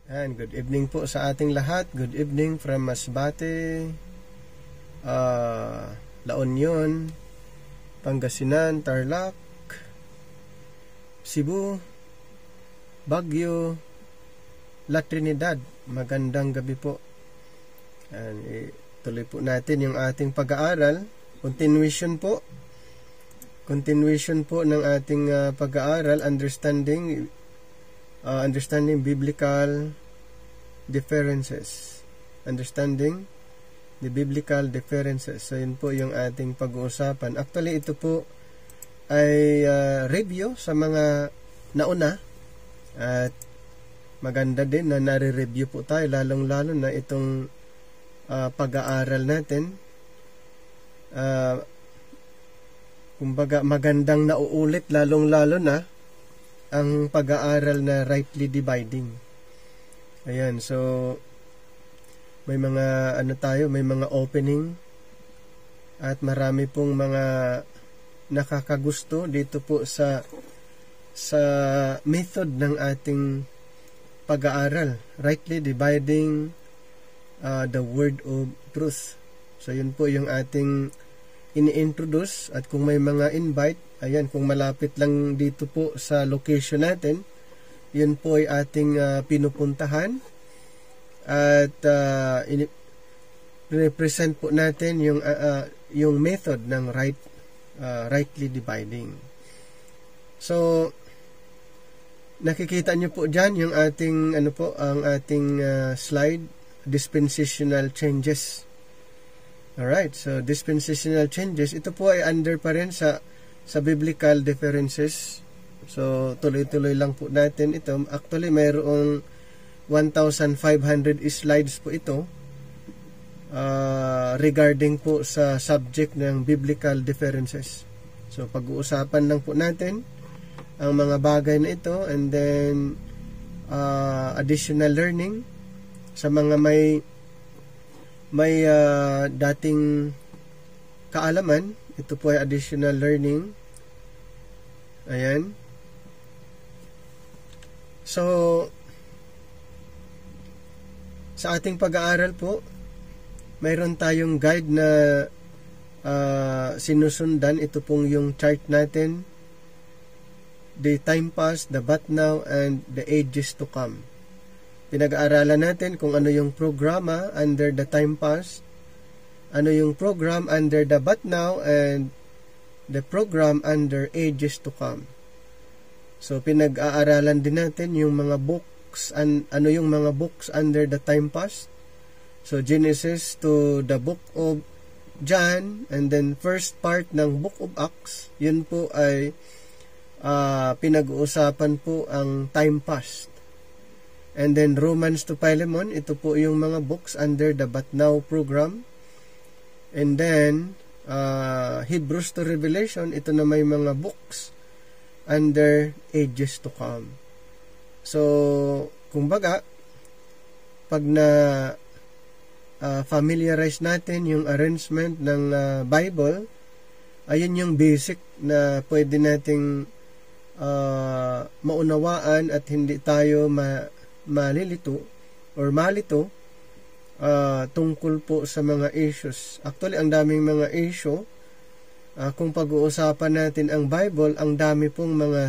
And good evening po sa ating lahat. Good evening from Masbate, La Union, Pangasinan, Tarlac, Cebu, Baguio, La Trinidad. Magandang gabi po. And tuloy po natin yung ating pag-aaral. Continuation po ng ating pag-aaral, understanding biblical differences. Understanding the biblical differences. So, yun po yung ating pag-uusapan. Actually, ito po ay review sa mga nauna. At maganda din na nare-review po tayo, lalong-lalo na itong pag-aaral natin. Kumbaga, magandang nauulit, lalong-lalo na ang pag-aaral na rightly dividing. Ayan, so may mga may mga opening at marami pong mga nakakagusto dito po sa method ng ating pag-aaral, rightly dividing the word of truth. So yun po yung ating ini-introduce, at kung may mga invite, ayan, kung malapit lang dito po sa location natin, yun po ay ating pinupuntahan at represent po natin yung method ng rightly dividing. So nakikita nyo po dyan yung ating ang ating slide, dispensational changes. Alright, so dispensational changes, ito po ay under pa rin sa biblical differences. So, tuloy-tuloy lang po natin ito. Actually, mayroong 1,500 slides po ito regarding po sa subject ng biblical differences. So, pag-uusapan lang po natin ang mga bagay na ito, and then additional learning sa mga may dating kaalaman. Ito po ay additional learning. Ayan. So, sa ating pag-aaral po, mayroon tayong guide na sinusundan. Ito pong yung chart natin. The time past, the but now, and the ages to come. Pinag-aaralan natin kung ano yung programa under the time past, ano yung program under the but now, and the program under ages to come. So, pinag-aaralan din natin yung mga books, ano yung mga books under the time past. So, Genesis to the book of John, and then first part ng book of Acts, yun po ay pinag-uusapan po ang time past. And then Romans to Philemon, ito po yung mga books under the but now program. And then Hebrews to Revelation, ito na may mga books under ages to come. So, kumbaga, pag na familiarize natin yung arrangement ng Bible, ayun yung basic na pwede nating maunawaan at hindi tayo malilito tungkol po sa mga issues. Actually, ang daming mga issue. Kung pag-uusapan natin ang Bible, ang dami pong mga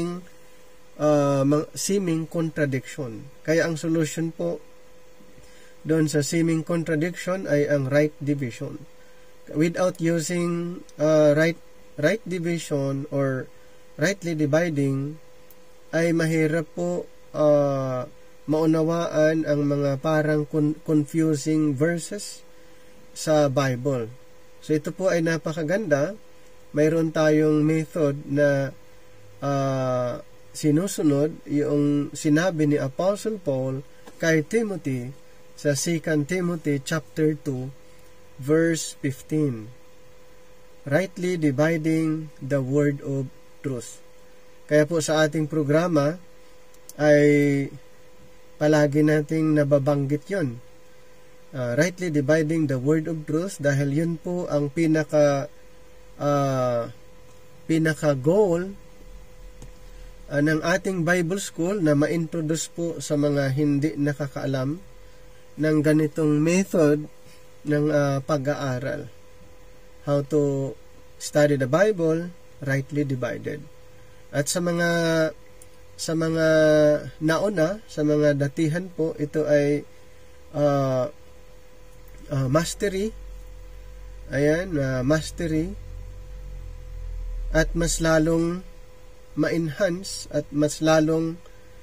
seeming contradiction. Kaya ang solution po doon sa seeming contradiction ay ang right division. Without using right division or rightly dividing, ay mahirap po maunawaan ang mga parang confusing verses sa Bible. So, ito po ay napakaganda. Mayroon tayong method na sinusunod, yung sinabi ni Apostle Paul kay Timothy sa 2 Timothy chapter 2 verse 15. Rightly dividing the word of truth. Kaya po sa ating programa ay palagi nating nababanggit yun. Rightly dividing the word of truth, dahil yun po ang pinaka goal ng ating Bible School na ma-introduce po sa mga hindi nakakaalam ng ganitong method ng pag-aaral. How to study the Bible, rightly divided. At sa mga nauna, sa mga datihan po, ito ay mastery. Ayan, mastery. At mas lalong ma-enhance at mas lalong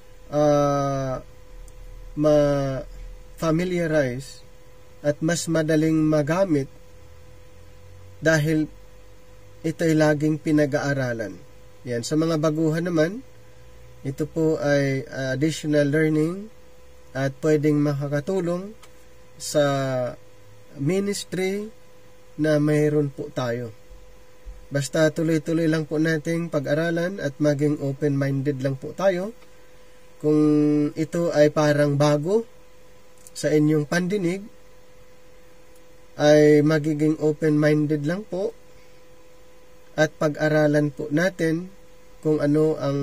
ma-familiarize at mas madaling magamit dahil ito'y laging pinag-aaralan. Yan, sa mga baguhan naman, ito po ay additional learning at pwedeng makakatulong sa ministry na mayroon po tayo. Basta tuloy-tuloy lang po nating pag-aralan at maging open-minded lang po tayo. Kung ito ay parang bago sa inyong pandinig, ay magiging open-minded lang po at pag-aralan po natin kung ano ang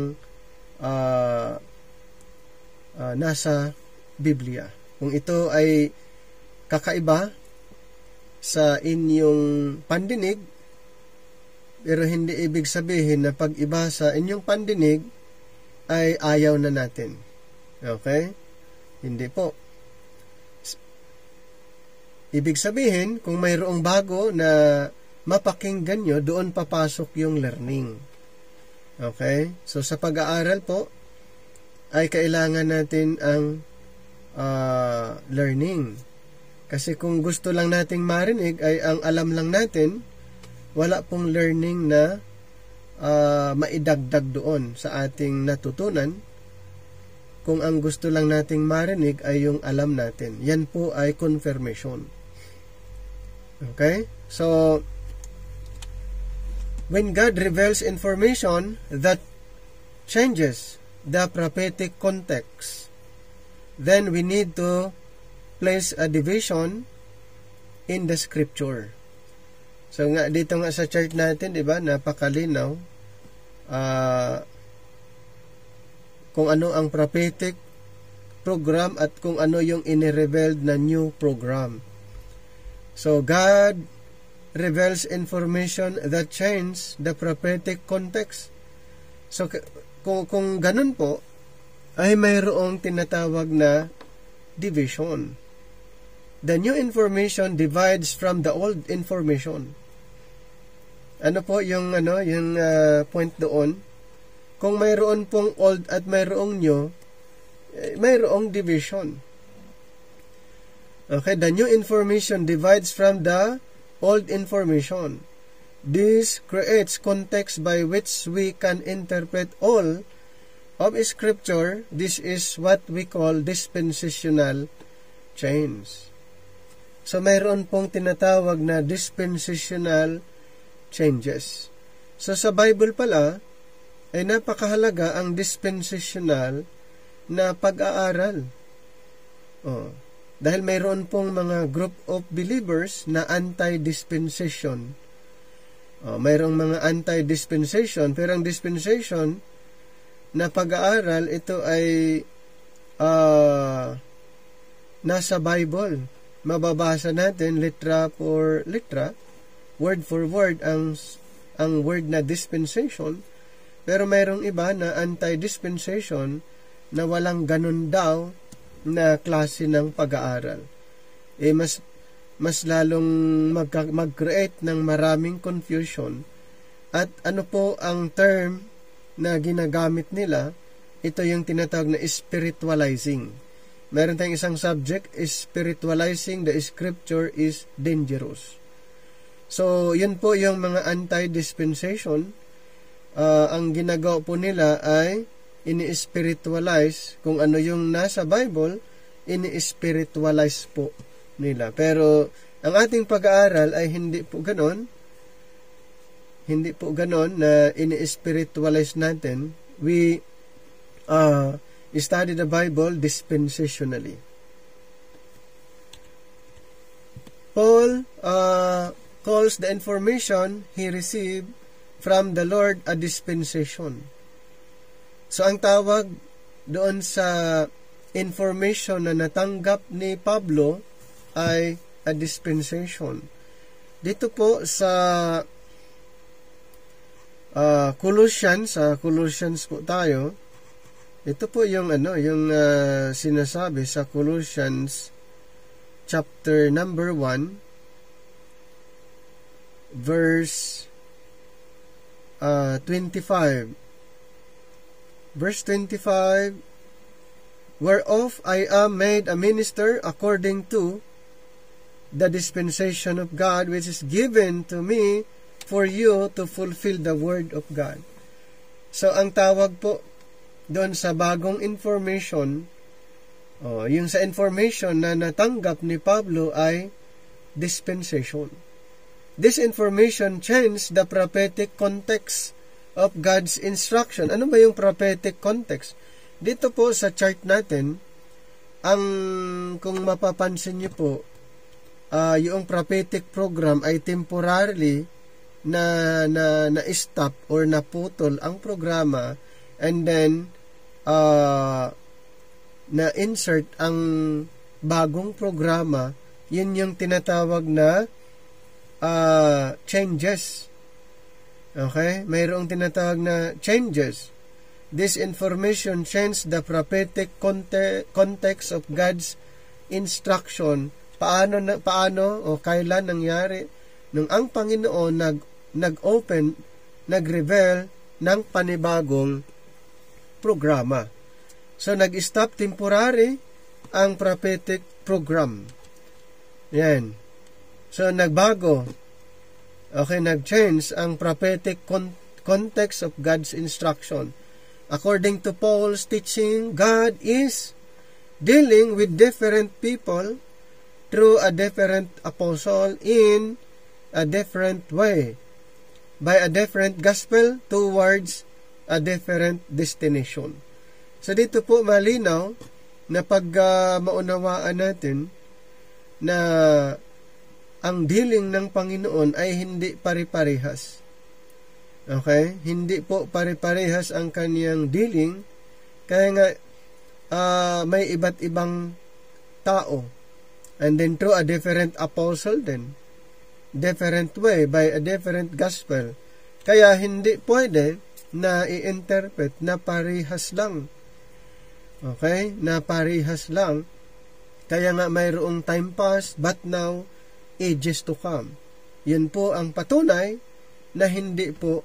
nasa Biblia. Kung ito ay kakaiba sa inyong pandinig, pero hindi ibig sabihin na pag iba sa inyong pandinig ay ayaw na natin. Okay? Hindi po. Ibig sabihin, kung mayroong bago na mapakinggan nyo, doon papasok yung learning. Okay? So, sa pag-aaral po, ay kailangan natin ang learning. Kasi kung gusto lang nating marinig, ay ang alam lang natin, wala pong learning na maidagdag doon sa ating natutunan. Kung ang gusto lang nating marinig ay yung alam natin. Yan po ay confirmation. Okay? So, when God reveals information that changes the prophetic context, then we need to place a division in the scripture. So nga dito nga sa chart natin, 'di ba? Napakalinaw kung ano ang prophetic program at kung ano yung inirevealed na new program. So God reveals information that change the prophetic context. So kung ganun po, ay mayroong tinatawag na division. The new information divides from the old information. Ano po yung point doon? Kung mayroon pong old at mayroong new, mayroong division. Okay, the new information divides from the old information. This creates context by which we can interpret all of Scripture. This is what we call dispensational change. So, mayroon pong tinatawag na dispensational changes. So, sa Bible pala, ay napakahalaga ang dispensational na pag-aaral. Dahil mayroon pong mga group of believers na anti-dispensation. Mayroong mga anti-dispensation, pero ang dispensation na pag-aaral, ito ay nasa Bible. Mababasa natin litra for litra, word for word ang word na dispensation, pero mayroong iba na anti-dispensation na walang ganun daw na klase ng pag-aaral. Mas lalong mag-create ng maraming confusion. At ano po ang term na ginagamit nila? Ito yung tinatawag na spiritualizing. Meron tayong isang subject, spiritualizing the scripture is dangerous. So, yun po yung mga anti-dispensation. Ang ginagawa po nila ay ini-spiritualize kung ano yung nasa Bible, ini-spiritualize po nila. Pero, ang ating pag-aaral ay hindi po ganon. Hindi po ganon na ini-spiritualize natin. We study the Bible dispensationally. Paul calls the information he received from the Lord a dispensation. So ang tawag doon sa information na natanggap ni Pablo ay a dispensation. Dito po sa Colossians po tayo. Ito po yung sinasabi sa Colossians chapter number 1 verse 25. Verse 25, whereof I am made a minister according to the dispensation of God, which is given to me for you to fulfill the word of God. So, ang tawag po doon sa bagong information, yung sa information na natanggap ni Pablo ay dispensation. This information changed the prophetic context of God's instruction. Ano ba yung prophetic context? Dito po sa chart natin, kung mapapansin niyo po, yung prophetic program ay temporarily na stop or naputol ang programa, and then na insert ang bagong programa. Yun yung tinatawag na changes. Okay? Mayroong tinatawag na changes. This information changed the prophetic context of God's instruction. Paano o kailan nangyari nung ang Panginoon nag-reveal ng panibagong programa. So, nag-stop temporary ang prophetic program. Yan. So, nagbago. Okay, nag-change ang prophetic context of God's instruction. According to Paul's teaching, God is dealing with different people through a different apostle in a different way, by a different gospel towards a different destination. So dito po malinaw na pag maunawaan natin na ang dealing ng Panginoon ay hindi pare-parehas. Okay? Hindi po pare-parehas ang kaniyang dealing, kaya nga may iba't ibang tao. And then through a different apostle din, different way, by a different gospel. Kaya hindi pwede na i-interpret na parehas lang. Okay? Na parehas lang. Kaya nga mayroong time past, but now, ages to come. Yun po ang patunay na hindi po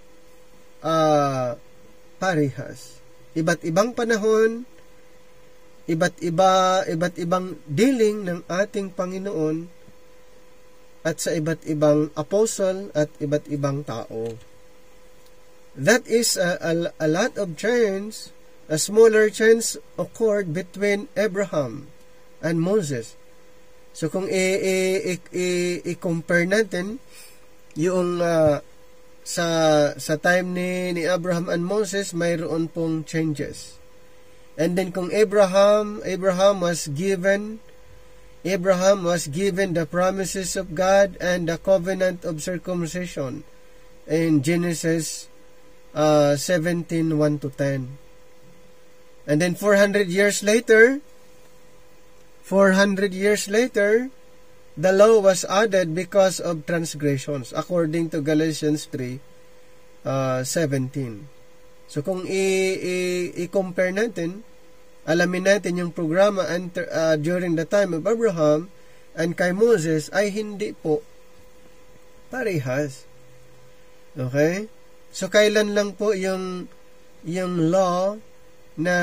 parehas. Iba't ibang panahon, iba't ibang dealing ng ating Panginoon at sa iba't ibang apostle at iba't ibang tao. That is a lot of change. A smaller change occurred between Abraham and Moses. So kung i-compare natin yung sa time ni Abraham and Moses, mayroon pong changes. And then kung Abraham was given the promises of God and the covenant of circumcision in Genesis 17:1-10. And then 400 years later, the law was added because of transgressions, according to Galatians 3:17. So kung i-compare natin, alamin natin yung programa during the time of Abraham and kay Moses ay hindi po parehas. Okay? So kailan lang po yung law na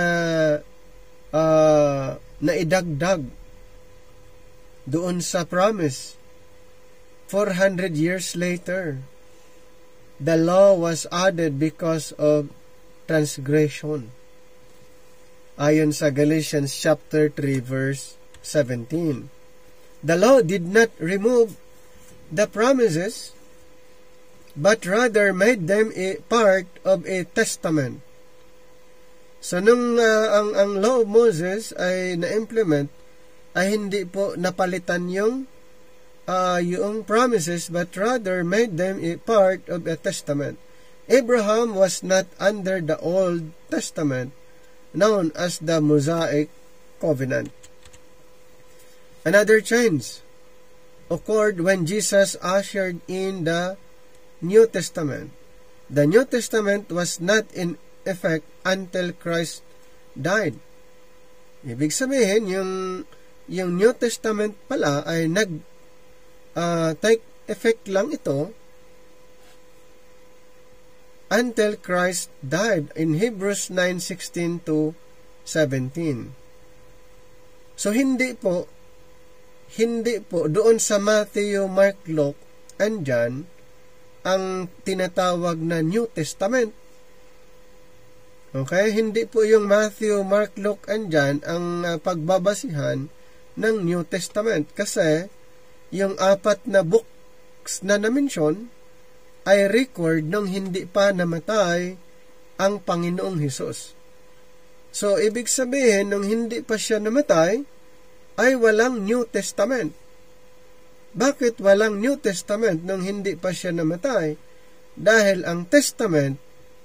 idagdag doon sa promise? 400 years later, the law was added because of transgression. Ayon sa Galatians chapter 3 verse 17. The law did not remove the promises, but rather made them a part of a testament. So nung ang law of Moses ay na-implement, ay hindi po napalitan yung promises, but rather made them a part of a testament. Abraham was not under the Old Testament, known as the Mosaic Covenant. Another change occurred when Jesus ushered in the New Testament. The New Testament was not in effect until Christ died. Ibig sabihin, yung New Testament pala ay take effect lang ito until Christ died in Hebrews 9:16 to 17. So hindi po doon sa Matthew, Mark, Luke, and John ang tinatawag na New Testament. Okay? Hindi po yung Matthew, Mark, Luke, and John ang pagbabasihan ng New Testament kasi yung 4 na books na na-mention ay record nung hindi pa namatay ang Panginoong Hesus. So, ibig sabihin, nung hindi pa siya namatay, ay walang New Testament. Bakit walang New Testament nung hindi pa siya namatay? Dahil ang Testament,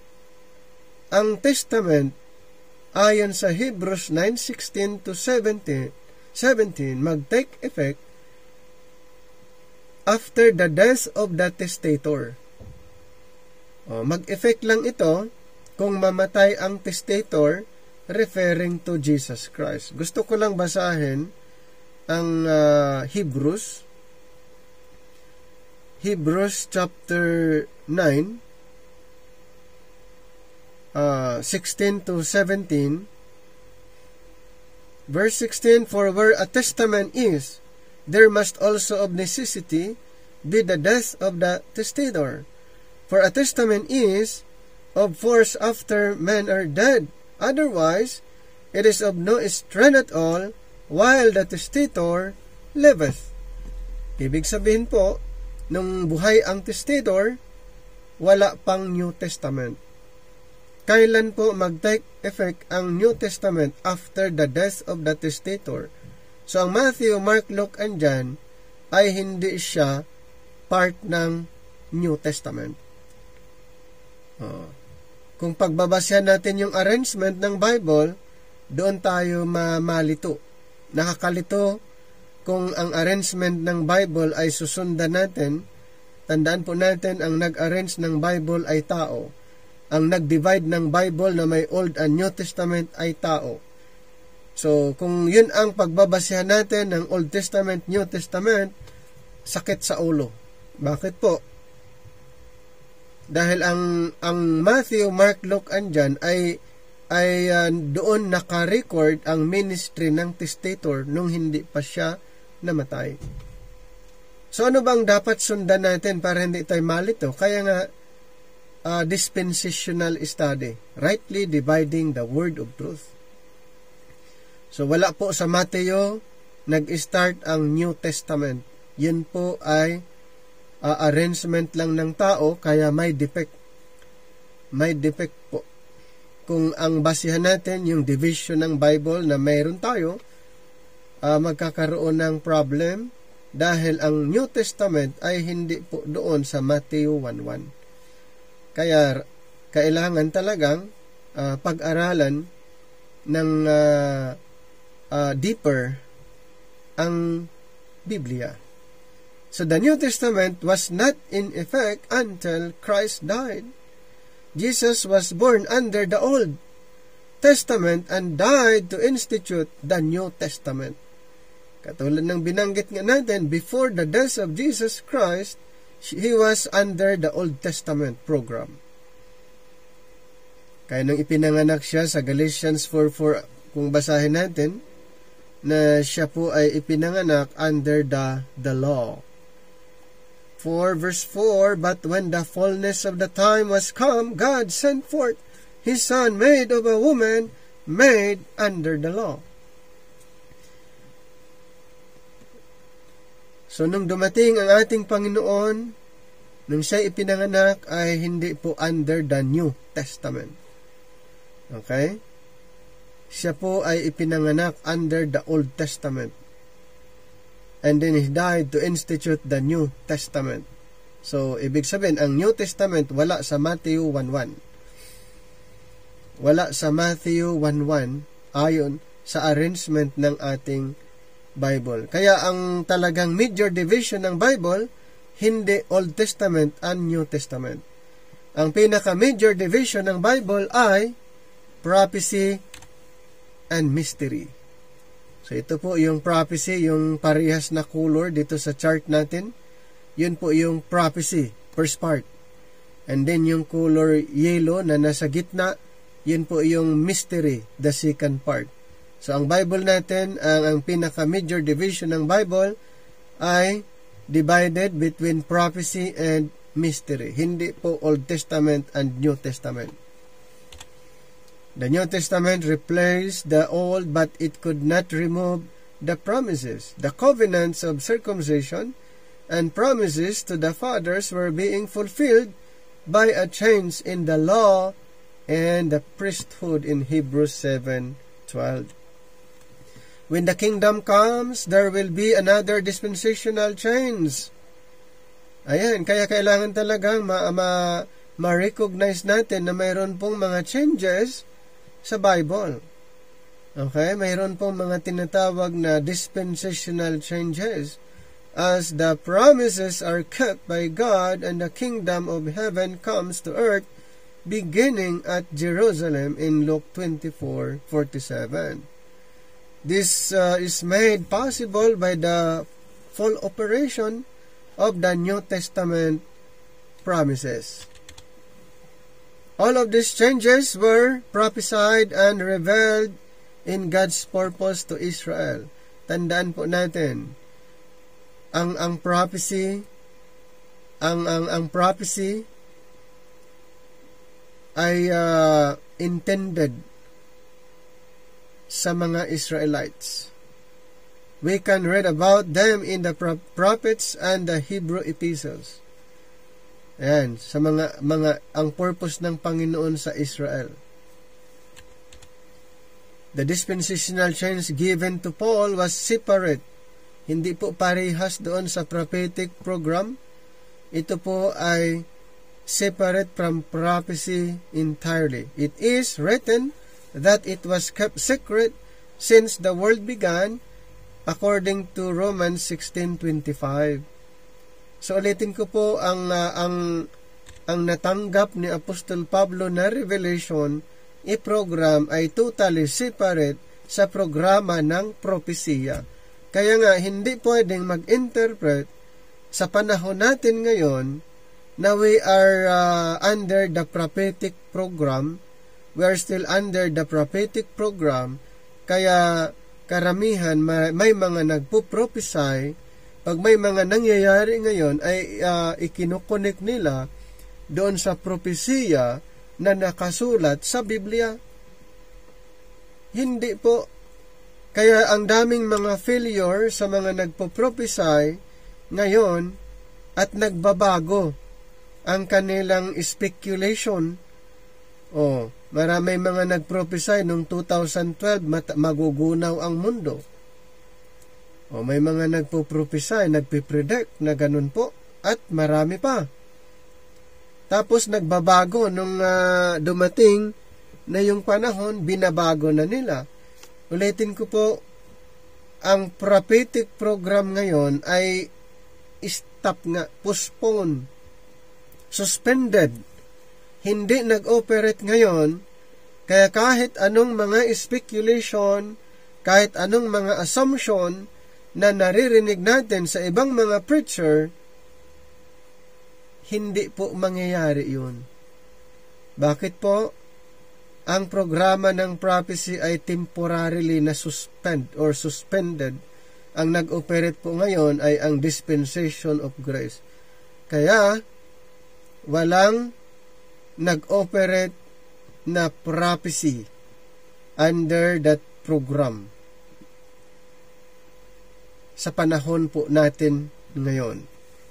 ayon sa Hebrews 9:16 to 17, mag-take effect after the death of the testator. Mag-effect lang ito kung mamatay ang testator, referring to Jesus Christ. Gusto ko lang basahin ang Hebrews chapter 9, 16 to 17. Verse 16, for where a testament is, there must also of necessity be the death of the testator. For a testament is of force after men are dead. Otherwise, it is of no strength at all while the testator liveth. Ibig sabihin po, nung buhay ang testator, wala pang New Testament. Kailan po mag-take effect ang New Testament? After the death of the testator. So, ang Matthew, Mark, Luke, and John ay hindi siya part ng New Testament. Kung pagbabasyan natin yung arrangement ng Bible, doon tayo malito. Nakakalito kung ang arrangement ng Bible ay susundan natin. Tandaan po natin, ang nag-arrange ng Bible ay tao. Ang nag-divide ng Bible na may Old and New Testament ay tao. So, kung yun ang pagbabasyahan natin ng Old Testament, New Testament, sakit sa ulo. Bakit po? Dahil ang Matthew, Mark, Luke, and John ay doon naka-record ang ministry ng testator nung hindi pa siya namatay. So, ano bang dapat sundan natin para hindi tayo malito? Kaya nga, dispensational study, rightly dividing the word of truth. So, wala po sa Mateo nag-start ang New Testament. Yun po ay arrangement lang ng tao, kaya may defect. May defect po. Kung ang basihan natin yung division ng Bible na mayroon tayo, magkakaroon ng problem dahil ang New Testament ay hindi po doon sa Mateo 1:1. Kaya kailangan talagang pag-aralan ng deeper ang Biblia. So the New Testament was not in effect until Christ died. Jesus was born under the Old Testament and died to institute the New Testament. Katulad ng binanggit nga natin, before the death of Jesus Christ, he was under the Old Testament program. Kaya nung ipinanganak siya sa Galatians 4:4, kung basahin natin, na siya po ay ipinanganak under the law. 4 verse 4, but when the fullness of the time was come, God sent forth His Son, made of a woman, made under the law. So, nung dumating ang ating Panginoon, nung siya ipinanganak, ay hindi po under the New Testament. Okay? Siya po ay ipinanganak under the Old Testament. And then He died to institute the New Testament. So, ibig sabihin, ang New Testament wala sa Matthew 1:1. Wala sa Matthew 1:1 ayon sa arrangement ng ating Bible. Kaya ang talagang major division ng Bible, hindi Old Testament and New Testament. Ang pinaka-major division ng Bible ay prophecy and mystery. So ito po yung prophecy, yung parehas na color dito sa chart natin. Yun po yung prophecy, first part. And then yung color yellow na nasa gitna, yun po yung mystery, the second part. So ang Bible natin, ang pinaka-major division ng Bible ay divided between prophecy and mystery. Hindi po Old Testament and New Testament. The New Testament replaced the Old, but it could not remove the promises. The covenants of circumcision and promises to the fathers were being fulfilled by a change in the law and the priesthood in Hebrews 7:12. When the kingdom comes, there will be another dispensational change. Ayan, kaya kailangan talagang ma-recognize natin na mayroon pong mga changes sa Bible. Okay, mayroon pong mga tinatawag na dispensational changes as the promises are kept by God and the kingdom of heaven comes to earth beginning at Jerusalem in Luke 24:47. This is made possible by the full operation of the New Testament promises. All of these changes were prophesied and revealed in God's purpose to Israel. Tandaan po natin, ang prophecy, ang prophecy ay intended sa mga Israelites. We can read about them in the prophets and the Hebrew epistles. Ayan, sa mga ang purpose ng Panginoon sa Israel. The dispensational change given to Paul was separate. Hindi po parehas doon sa prophetic program. Ito po ay separate from prophecy entirely. It is written that it was kept secret since the world began, according to Romans 16:25. So ulitin ko po, ang natanggap ni Apostol Pablo na revelation, i-program ay totally separate sa programa ng propesiya. Kaya nga, hindi pwedeng mag-interpret sa panahon natin ngayon na we are under the prophetic program. We are still under the prophetic program. Kaya karamihan, may mga nagpo-prophesy. Pag may mga nangyayari ngayon, ay ikinukonek nila doon sa propesiya na nakasulat sa Biblia. Hindi po. Kaya ang daming mga failure sa mga nagpo-prophesy ngayon at nagbabago ang kanilang speculation. Maraming mga nag-prophesy noong 2012 magugunaw ang mundo. May mga nagpo-prophesy, nagpipredict na ganun po, at marami pa. Tapos nagbabago nung dumating na yung panahon, binabago na nila. Ulitin ko po, ang prophetic program ngayon ay stop nga, postpone, suspended. Hindi nag-operate ngayon, kaya kahit anong mga speculation, kahit anong mga assumption na naririnig natin sa ibang mga preacher, hindi po mangyayari yun. Bakit po? Ang programa ng prophecy ay temporarily na suspended. Ang nag-operate po ngayon ay ang dispensation of grace. Kaya, walang nag-operate na prophecy under that program sa panahon po natin ngayon.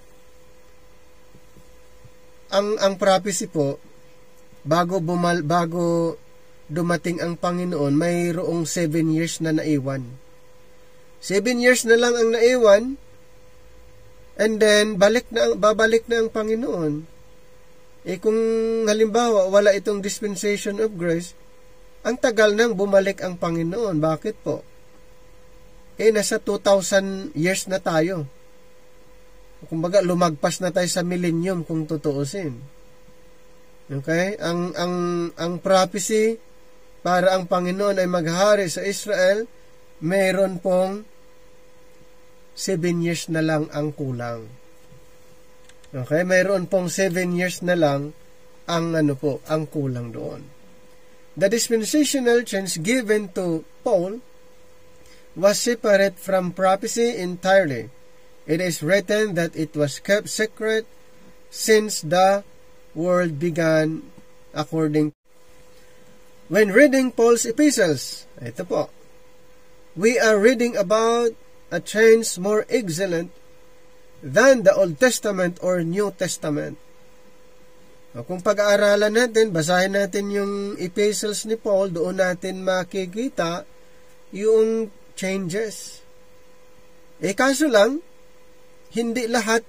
Ang prophecy po, bago dumating ang Panginoon, mayroong 7 years na naiwan. 7 years na lang ang naiwan, And then, babalik na ang Panginoon. Kung halimbawa, wala itong dispensation of grace, ang tagal nang bumalik ang Panginoon. Bakit po? Nasa 2,000 years na tayo. Kumbaga, lumagpas na tayo sa millennium kung tutuusin. Okay? Ang prophecy para ang Panginoon ay maghari sa Israel, mayroon pong 7 years na lang ang kulang. Okay? Mayroon pong 7 years na lang ang kulang doon. The dispensational change given to Paul was separate from prophecy entirely. It is written that it was kept secret since the world began according. When reading Paul's epistles, ito po, we are reading about a change more excellent than the Old Testament or New Testament. Kung pag-aaralan natin, basahin natin yung epistles ni Paul, doon natin makikita yung changes. Kaso lang, hindi lahat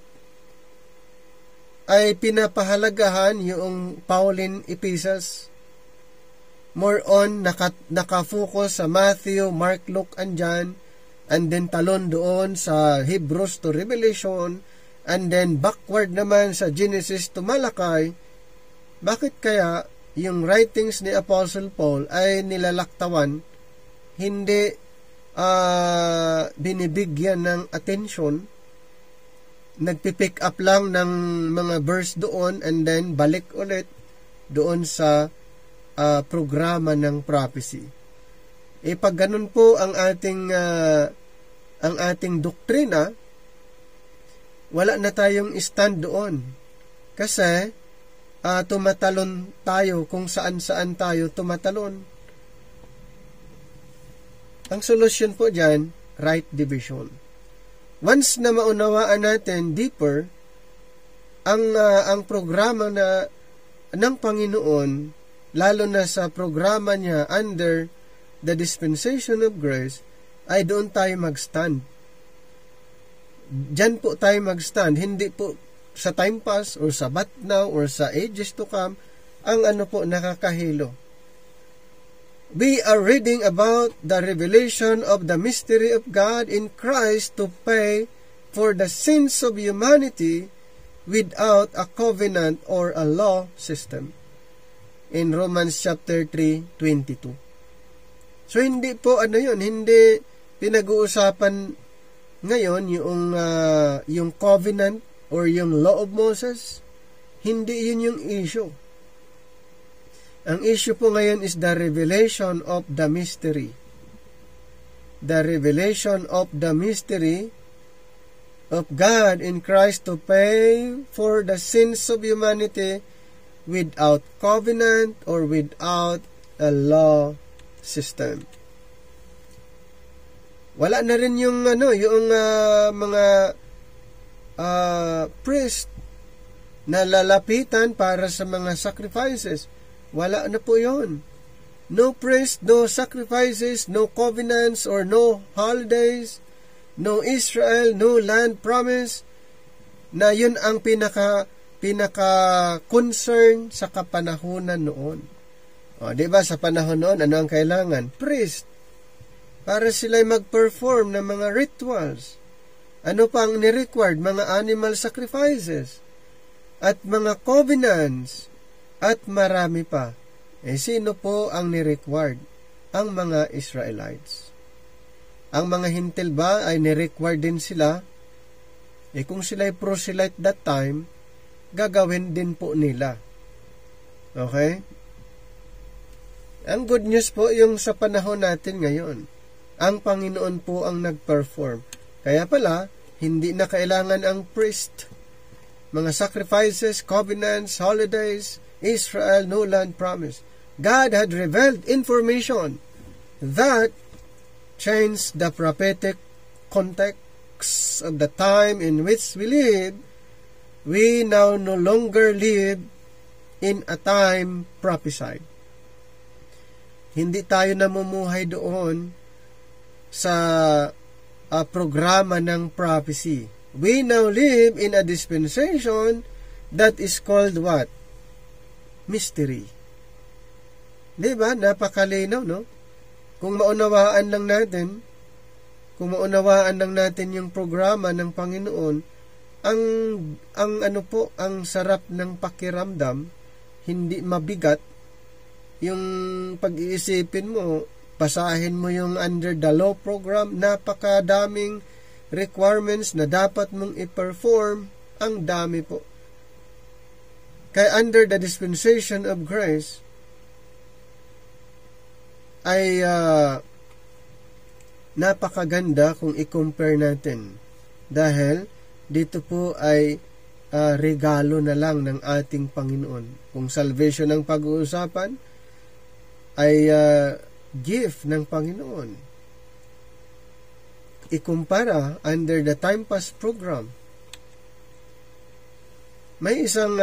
ay pinapahalagahan yung Pauline epistles. More on, nakafocus sa Matthew, Mark, Luke, and John, and then talon doon sa Hebrews to Revelation, and then backward naman sa Genesis to Malachi. Bakit kaya yung writings ni Apostle Paul ay nilalaktawan, hindi binibigyan ng attention, nagpipick up lang ng mga verse doon and then balik ulit doon sa programa ng prophecy? Pag ganun po ang ating doktrina, wala na tayong stand doon. Kasi tumatalon tayo kung saan-saan tayo tumatalon. Ang solusyon po dyan, right division. Once na maunawaan natin deeper ang programa ng Panginoon, lalo na sa programa niya under the dispensation of grace, ay doon tayo mag-stand. Diyan po tayo mag-stand. Hindi po sa time past or sa but now or sa ages to come ang nakakahilo. We are reading about the revelation of the mystery of God in Christ to pay for the sins of humanity without a covenant or a law system. In Romans chapter 3:22. So hindi po hindi pinag-uusapan ngayon yung covenant or yung law of Moses. Hindi yun yung issue. Ang issue po ngayon is the revelation of the mystery. The revelation of the mystery of God in Christ to pay for the sins of humanity without covenant or without a law system. Wala na rin yung mga priest na lalapitan para sa mga sacrifices. Wala na po yun. No priest, no sacrifices, no covenants or no holidays, no Israel, no land promise, na yun ang pinaka-concern sa kapanahunan noon. Diba sa panahon noon, ano ang kailangan? Priest. Para sila'y mag-perform ng mga rituals. Ano pa ang ni-required? Mga animal sacrifices. At mga covenants. At marami pa. Sino po ang ni-required? Ang mga Israelites. Ang mga Hintil ba ay ni-required din sila? Kung sila'y proselyte that time, gagawin din po nila. Okay? Ang good news po yung sa panahon natin ngayon. Ang Panginoon po ang nag-perform. Kaya pala, hindi na kailangan ang priest. Mga sacrifices, covenants, holidays, Israel, no land promise. God had revealed information that changed the prophetic context of the time in which we live. We now no longer live in a time prophesied. Hindi tayo namumuhay doon sa programa ng prophecy. we now live in a dispensation that is called what? Mystery. Diba? Napakalinaw, no? Kung maunawaan lang natin yung programa ng Panginoon, ang sarap ng pakiramdam, hindi mabigat, yung pag-iisipin mo, basahin mo yung under the law program, napakadaming requirements na dapat mong i-perform, ang dami po. Kaya under the dispensation of grace, ay napakaganda kung i-compare natin. Dahil dito po ay regalo na lang ng ating Panginoon. Kung salvation ang pag-uusapan, ay gift ng Panginoon. Ikumpara under the Time Pass program. May isang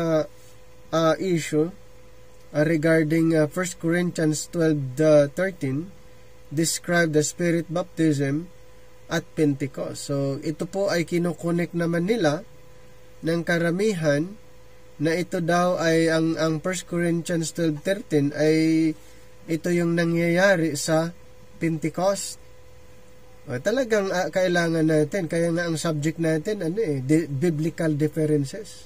issue regarding 1 Corinthians 12:13 describe the Spirit baptism at Pentecost. So, ito po ay kinukonek naman nila ng karamihan na ito daw ay ang 1 Corinthians 12:13 ay ito yung nangyayari sa Pentecost. Talagang kailangan natin, kaya nga ang subject natin biblical differences.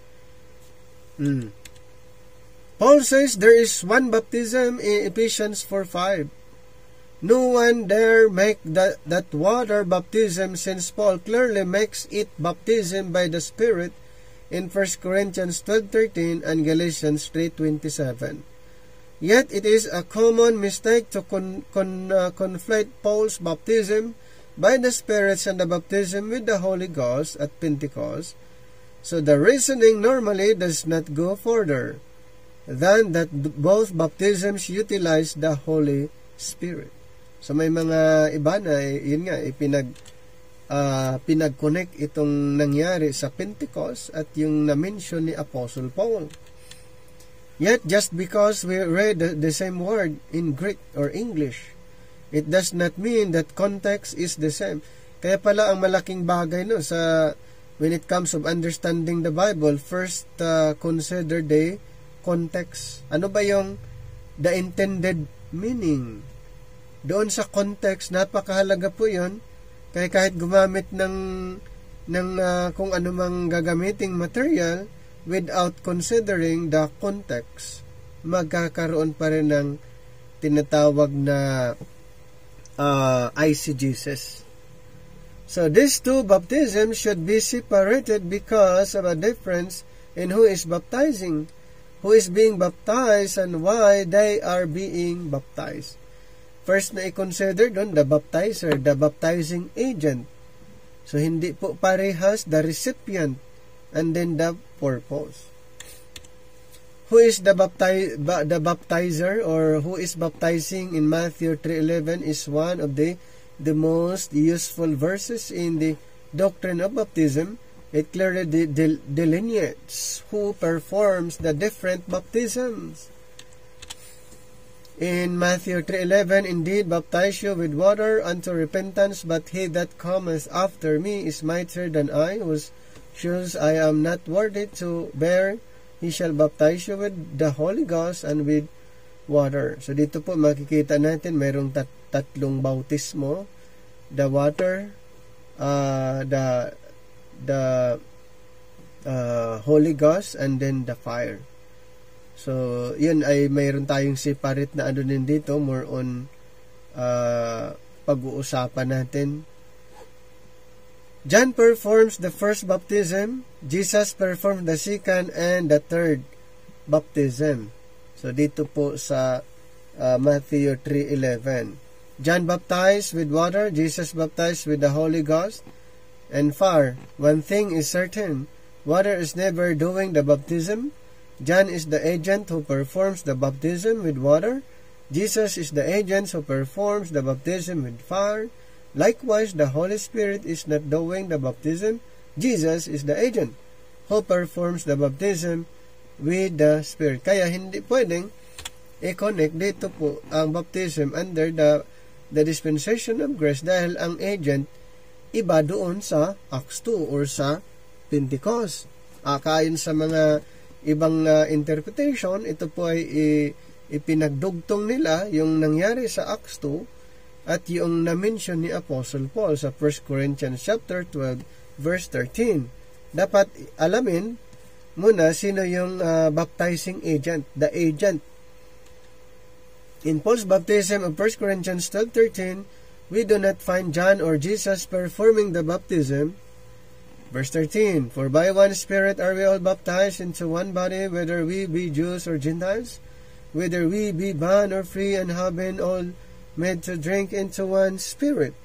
Paul says there is one baptism in Ephesians 4:5. No one dare make that water baptism, since Paul clearly makes it baptism by the Spirit in 1 Corinthians 12:13 and Galatians 3:27. Yet it is a common mistake to conflate Paul's baptism by the Spirit and the baptism with the Holy Ghost at Pentecost. So the reasoning normally does not go further than that both baptisms utilize the Holy Spirit. So may mga iba na yun nga pinag-connect itong nangyari sa Pentecost at yung na-mention ni Apostle Paul. Yet just because we read the same word in Greek or English, it does not mean that context is the same. Kaya pala ang malaking bagay when it comes of understanding the Bible, first consider the context. Ano ba yung the intended meaning? Doon sa context, napakahalaga po yun. Kaya kahit gumamit ng kung anumang gagamiting material, without considering the context, magkakaroon pa rin ng tinatawag na eisegesis. So these two baptisms should be separated because of a difference in who is baptizing, who is being baptized, and why they are being baptized. First na i-consider doon, the baptizer, the baptizing agent. So hindi po parehas the recipient and then the purpose. Who is the baptizer, or who is baptizing in Matthew 3:11 is one of the most useful verses in the doctrine of baptism. It clearly delineates who performs the different baptisms. In Matthew 3:11, indeed, baptize you with water unto repentance, but he that cometh after me is mightier than I, whose shoes I am not worthy to bear. He shall baptize you with the Holy Ghost and with water. So dito po makikita natin mayroong tatlong bautismo: the water, the Holy Ghost, and then the fire. So yun ay mayroon tayong separate na din dito, more on pag-uusapan natin. John performs the first baptism, Jesus performed the second and the third baptism. So dito po sa Matthew 3:11. John baptized with water, Jesus baptized with the Holy Ghost and fire. One thing is certain, water is never doing the baptism. John is the agent who performs the baptism with water. Jesus is the agent who performs the baptism with fire. Likewise, the Holy Spirit is not doing the baptism. Jesus is the agent who performs the baptism with the Spirit. Kaya hindi pwedeng i-connect dito po ang baptism under the dispensation of grace, dahil ang agent iba doon sa Acts 2 or sa Pentecost. Kayon sa mga ibang interpretation, ito po ay ipinagdugtong nila yung nangyari sa Acts 2 at yung na-mention ni Apostle Paul sa 1 Corinthians chapter 12 verse 13. Dapat alamin muna sino yung baptizing agent, the agent. In Paul's baptism of 1 Corinthians 12:13, we do not find John or Jesus performing the baptism. Verse 13, for by one Spirit are we all baptized into one body, whether we be Jews or Gentiles, whether we be bond or free, and have been all made to drink into one Spirit.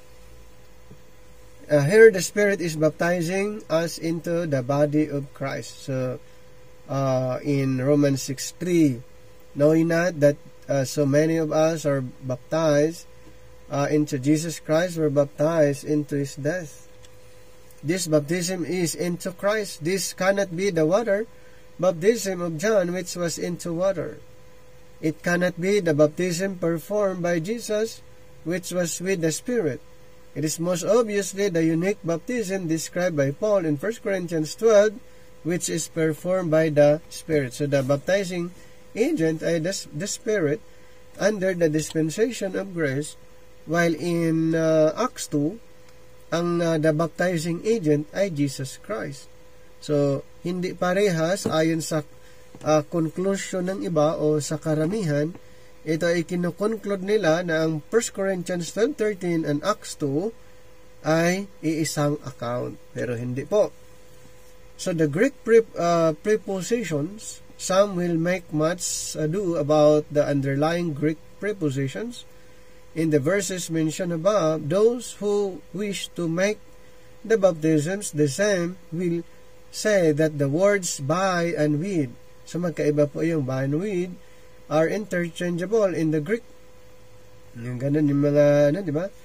Here the Spirit is baptizing us into the body of Christ. So, in Romans 6:3, knowing not that so many of us are baptized into Jesus Christ, were baptized into His death. This baptism is into Christ. This cannot be the water baptism of John, which was into water. It cannot be the baptism performed by Jesus, which was with the Spirit. It is most obviously the unique baptism described by Paul in 1 Corinthians 12, which is performed by the Spirit. So the baptizing agent ay the Spirit under the dispensation of grace, while in Acts 2, ang the baptizing agent ay Jesus Christ. So, hindi parehas ayon sa conclusion ng iba o sa karamihan. Ito ay kinukonclude nila na ang 1 Corinthians 12:13 and Acts 2 ay iisang account. Pero hindi po. So, the Greek prepositions, some will make much ado about the underlying Greek prepositions in the verses mentioned above. Those who wish to make the baptisms the same will say that the words by and with, so magkaiba po yung by and with, are interchangeable in the Greek. Yung ganun yung mga, di ba?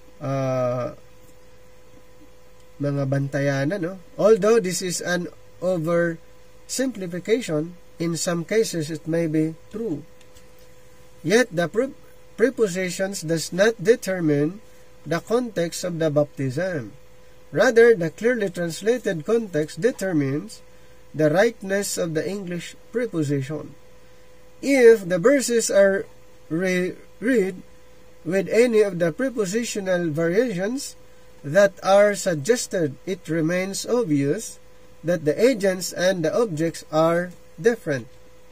Mga bantayan, Although this is an oversimplification, in some cases it may be true. Yet the prepositions does not determine the context of the baptism. Rather, the clearly translated context determines the rightness of the English preposition. If the verses are read with any of the prepositional variations that are suggested, it remains obvious that the agents and the objects are different.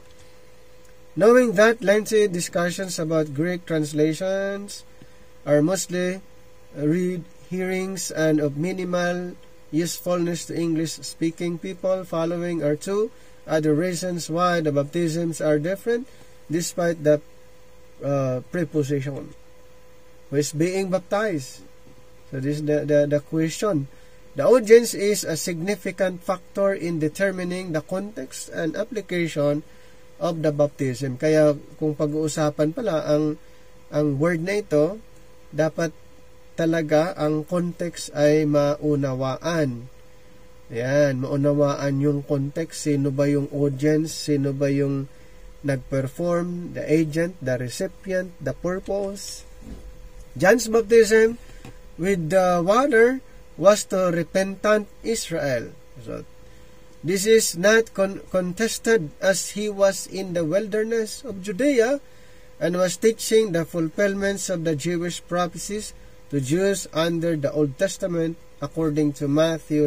Knowing that lengthy discussions about Greek translations are mostly read hearings and of minimal usefulness to English-speaking people, following are two other reasons why the baptisms are different despite the preposition. Who is being baptized? So this is the question. The audience is a significant factor in determining the context and application of the baptism. Kaya kung pag-uusapan pala ang word na ito, dapat talaga ang context ay maunawaan. Ayan, maunawaan yung context, sino ba yung audience, sino ba yung nag-perform, the agent, the recipient, the purpose. John's baptism with the water was to repentant Israel. So, this is not contested, as he was in the wilderness of Judea and was teaching the fulfillments of the Jewish prophecies to Jews under the Old Testament according to Matthew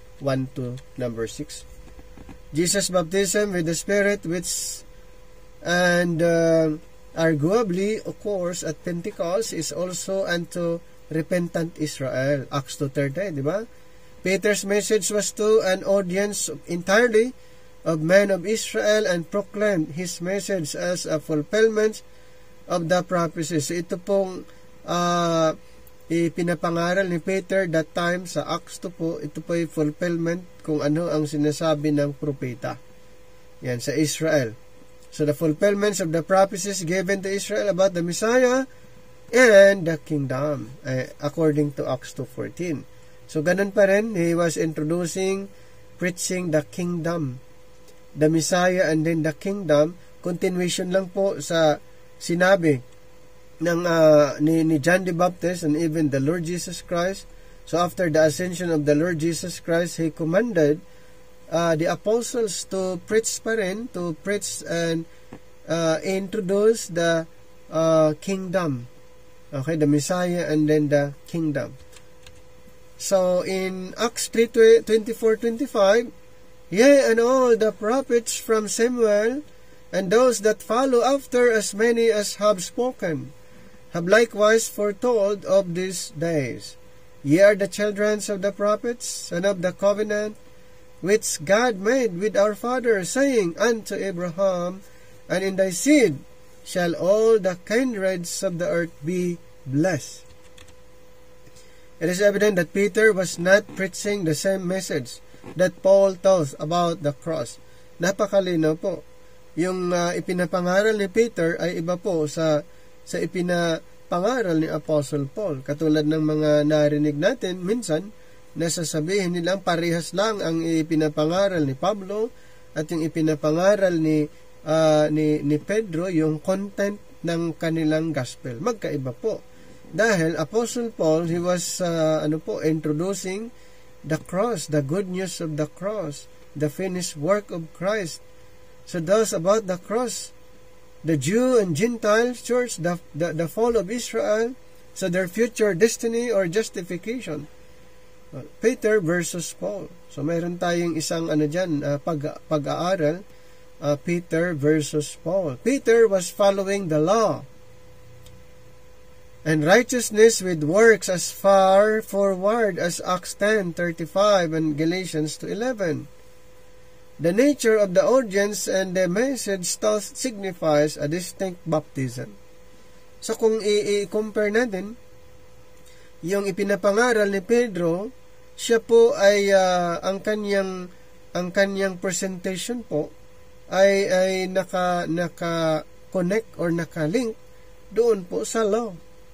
3:1-6. Jesus' baptism with the Spirit, which and arguably occurs at Pentecost, is also unto repentant Israel. Acts 2:30, di ba? Peter's message was to an audience entirely of men of Israel and proclaimed his message as a fulfillment of the prophecies. So ito pong ipinapangaral ni Peter that time sa Acts 2 po, ito po yung fulfillment kung ano ang sinasabi ng propeta. Yan, sa Israel. So the fulfillments of the prophecies given to Israel about the Messiah and the kingdom, according to Acts 2:14. So, ganun pa rin, he was introducing, preaching the kingdom, the Messiah and then the kingdom. Continuation lang po sa sinabi ng ni John the Baptist and even the Lord Jesus Christ So after the ascension of the Lord Jesus Christ, He commanded the apostles to preach pa rin, to preach and introduce the kingdom. Okay, the Messiah and then the kingdom. So in Acts 3:24-25, yea, and all the prophets from Samuel and those that follow after, as many as have spoken, have likewise foretold of these days. Ye are the children of the prophets, and of the covenant which God made with our fathers, saying unto Abraham, and in thy seed shall all the kindreds of the earth be blessed. It is evident that Peter was not preaching the same message that Paul taught about the cross. Napakalinaw po. Yung ipinapangaral ni Peter ay iba po sa ipinapangaral ni Apostle Paul. Katulad ng mga narinig natin, minsan, nasasabihin nilang parehas lang ang ipinapangaral ni Pablo at yung ipinapangaral ni Pedro, yung content ng kanilang gospel. Magkaiba po. Dahil Apostle Paul, he was introducing the cross, the good news of the cross, the finished work of Christ. So thus about the cross, the Jew and Gentile church, the fall of Israel, so their future destiny or justification. Peter versus Paul. So mayroon tayong isang pag-aaral, Peter versus Paul. Peter was following the law and righteousness with works as far forward as Acts 10:35 and Galatians 2:11. The nature of the audience and the message still signifies a distinct baptism. So kung i-compare natin, yung ipinapangaral ni Pedro, siya po ay ang kanyang presentation po ay naka-connect or naka-link doon po sa law.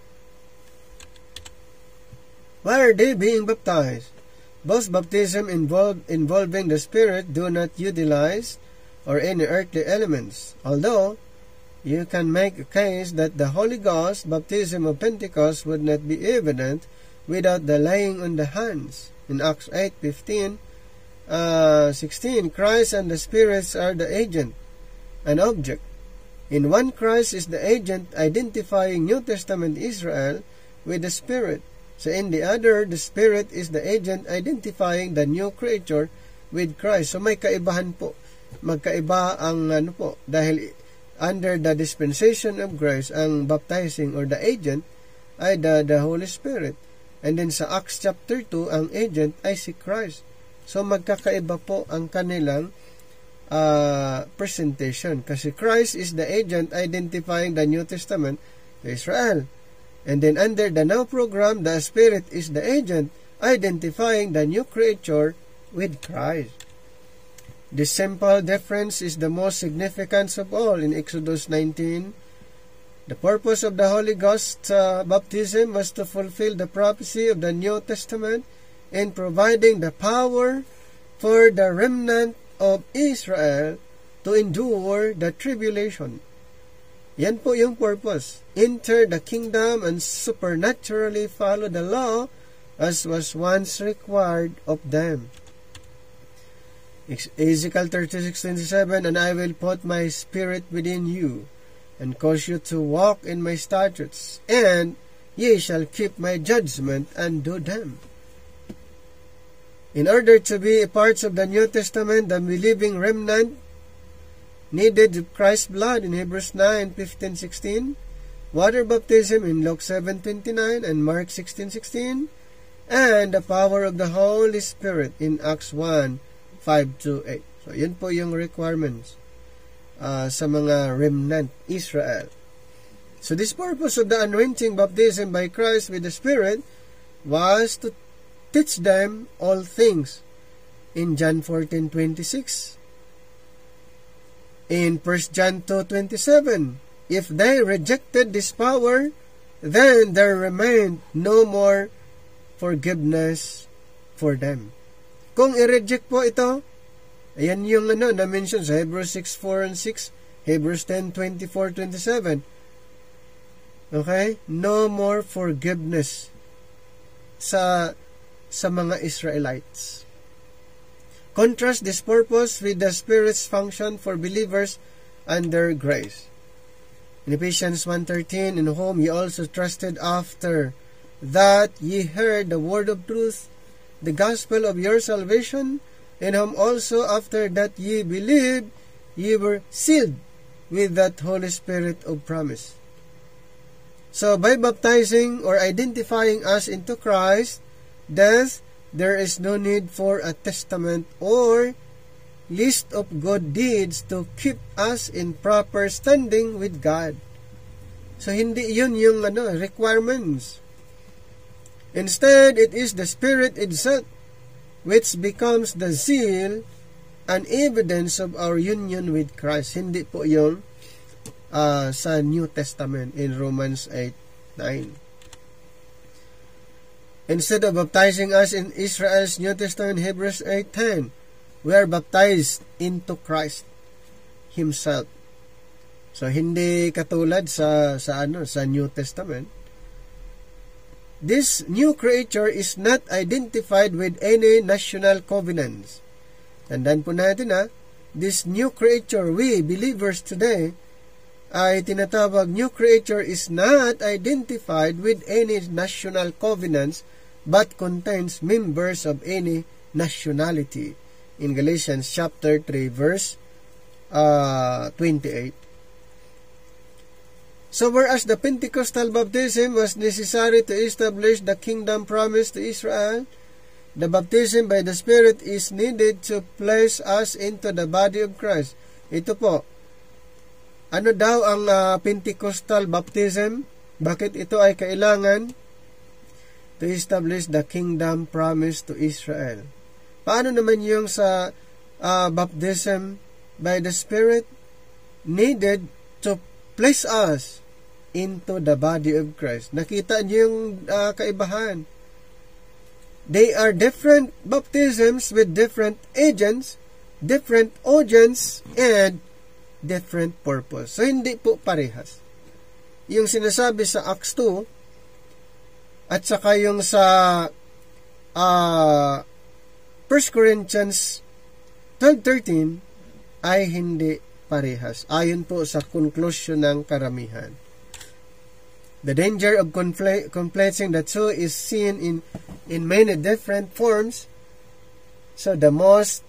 Why are they being baptized? Both baptism involving the Spirit do not utilize or any earthly elements, although you can make a case that the Holy Ghost baptism of Pentecost would not be evident without the laying on the hands. In Acts 8:16, Christ and the spirits are the agent and object. In one, Christ is the agent identifying New Testament Israel with the Spirit. So in the other, the Spirit is the agent identifying the new creature with Christ. So may kaibahan po. Magkaiba ang dahil under the dispensation of grace, ang baptizing or the agent ay the Holy Spirit. And then sa Acts chapter 2, ang agent ay si Christ. So magkakaiba po ang kanilang presentation. Kasi Christ is the agent identifying the New Testament to Israel. And then under the now program, the Spirit is the agent identifying the new creature with Christ. This simple difference is the most significant of all in Exodus 19. The purpose of the Holy Ghost baptism was to fulfill the prophecy of the New Testament in providing the power for the remnant of Israel to endure the tribulation. Yan po yung purpose. Enter the kingdom and supernaturally follow the law as was once required of them. Ezekiel 36:27, and I will put my spirit within you, and cause you to walk in my statutes, and ye shall keep my judgment and do them. In order to be a part of the New Testament, the believing remnant needed Christ's blood in Hebrews 9:15-16, water baptism in Luke 7:29 and Mark 16:16, and the power of the Holy Spirit in Acts 1:5-8. So, yun po yung requirements sa mga remnant Israel. So, this purpose of the anointing baptism by Christ with the Spirit was to teach them all things in John 14:26. In 1 John 2:27, if they rejected this power, then there remained no more forgiveness for them. Kung i-reject po ito, ayan yung na-mention sa Hebrews 6:4-6, Hebrews 10:24-27. Okay? No more forgiveness sa sa mga Israelites. Contrast this purpose with the Spirit's function for believers under grace. In Ephesians 1:13, in whom ye also trusted after that ye heard the word of truth, the gospel of your salvation, in whom also after that ye believed, ye were sealed with that Holy Spirit of promise. So by baptizing or identifying us into Christ, death, there is no need for a testament or list of good deeds to keep us in proper standing with God. So hindi yun yung requirements. Instead, it is the Spirit itself which becomes the seal and evidence of our union with Christ. Hindi po yung sa New Testament in Romans 8:9. Instead of baptizing us in Israel's New Testament, Hebrews 8:10, we are baptized into Christ Himself. So hindi katulad sa New Testament. This new creature is not identified with any national covenants. Tandaan po natin this new creature, we believers today, ay tinatawag new creature is not identified with any national covenants but contains members of any nationality. In Galatians chapter 3 verse 28. So whereas the Pentecostal baptism was necessary to establish the kingdom promised to Israel, the baptism by the Spirit is needed to place us into the body of Christ. Ito po, ano daw ang Pentecostal baptism? Bakit ito ay kailangan? To establish the kingdom promised to Israel. Paano naman yung sa baptism by the Spirit? Needed to place us into the body of Christ. Nakita niyo yung kaibahan. They are different baptisms with different agents, different audience, and different purpose. So, hindi po parehas. Yung sinasabi sa Acts 2, at saka yung sa 1 Corinthians 12:13 ay hindi parehas. Ayon po sa conclusion ng karamihan. The danger of conflating the two is seen in many different forms. So the most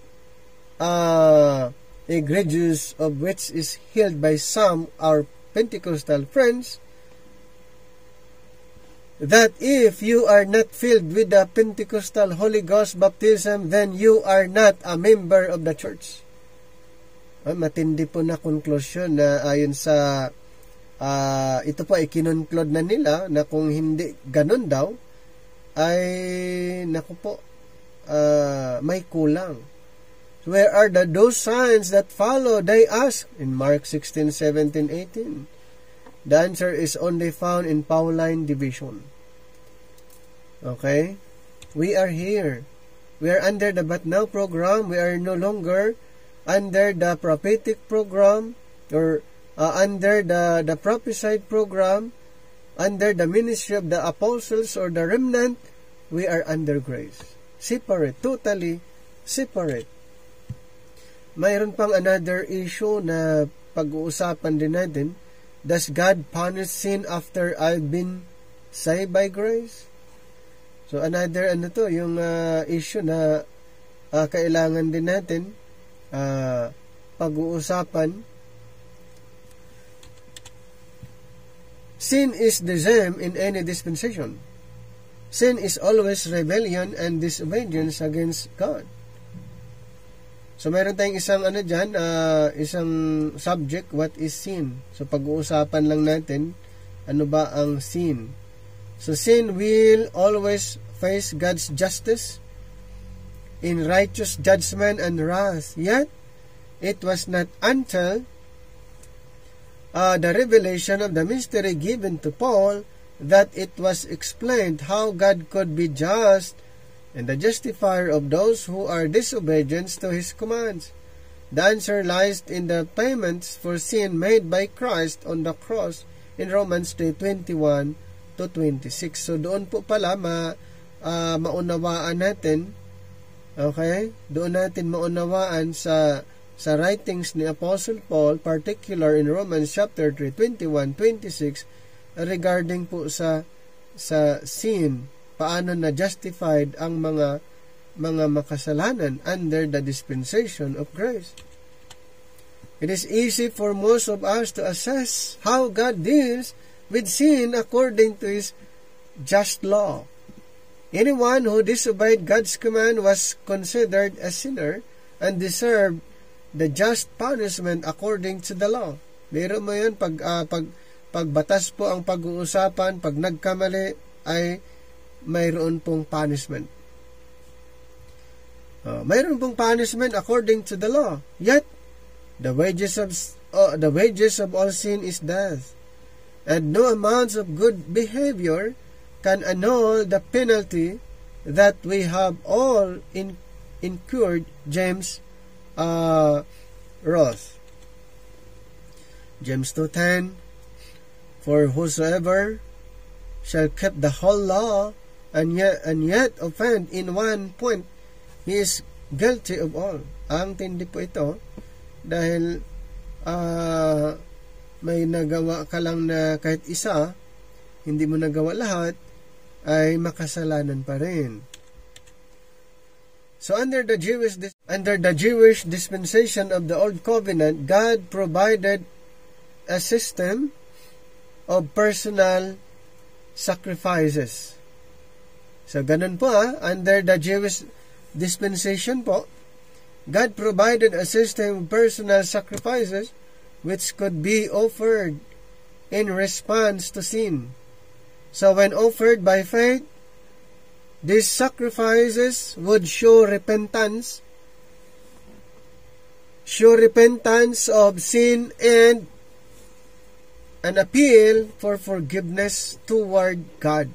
egregious of which is held by some our Pentecostal friends, that if you are not filled with the Pentecostal Holy Ghost baptism, then you are not a member of the church. Matindi po na conclusion na ayon sa ito po ay kinonklud na nila na kung hindi ganun daw ay may kulang. Where are those signs that follow? They ask in Mark 16, 17, 18. The answer is only found in Pauline division. Okay? We are here. We are under the But Now program. We are no longer under the prophetic program or under the prophesied program, under the ministry of the apostles or the remnant. We are under grace. Separate. Totally separate. Mayroon pang another issue na pag-uusapan din natin. Does God punish sin after I've been saved by grace? So another yung issue na kailangan din natin pag-uusapan. Sin is the same in any dispensation. Sin is always rebellion and disobedience against God. So mayroon tayong isang subject, what is sin? So pag-uusapan lang natin, ano ba ang sin? So sin will always face God's justice in righteous judgment and wrath. Yet, it was not until the revelation of the mystery given to Paul that it was explained how God could be just and the justifier of those who are disobedient to His commands. The answer lies in the payments for sin made by Christ on the cross in Romans 3:21 to 26. So doon po pala maunawaan natin. Okay? Doon natin maunawaan sa writings ni Apostle Paul, particular in Romans chapter 3, 21, 26, regarding po sa sin, paano na justified ang mga makasalanan under the dispensation of grace. It is easy for most of us to assess how God deals with sin according to His just law. Anyone who disobeyed God's command was considered a sinner and deserved the just punishment according to the law. Biro mo yun, pag batas po ang pag-uusapan, pag nagkamali, ay mayroon pong punishment. Mayroon pong punishment according to the law. Yet, the wages of all sin is death, and no amounts of good behavior can annul the penalty that we have all incurred. James wrote. James 2:10, for whosoever shall keep the whole law and yet offend in one point, he is guilty of all. Ang tindi po ito, dahil may nagawa ka lang na kahit isa, hindi mo nagawa lahat, ay makasalanan pa rin. So under the Jewish dispensation of the Old Covenant, God provided a system of personal sacrifices. So ganun po under the Jewish dispensation po, God provided a system of personal sacrifices which could be offered in response to sin. So when offered by faith, these sacrifices would show repentance of sin and an appeal for forgiveness toward God.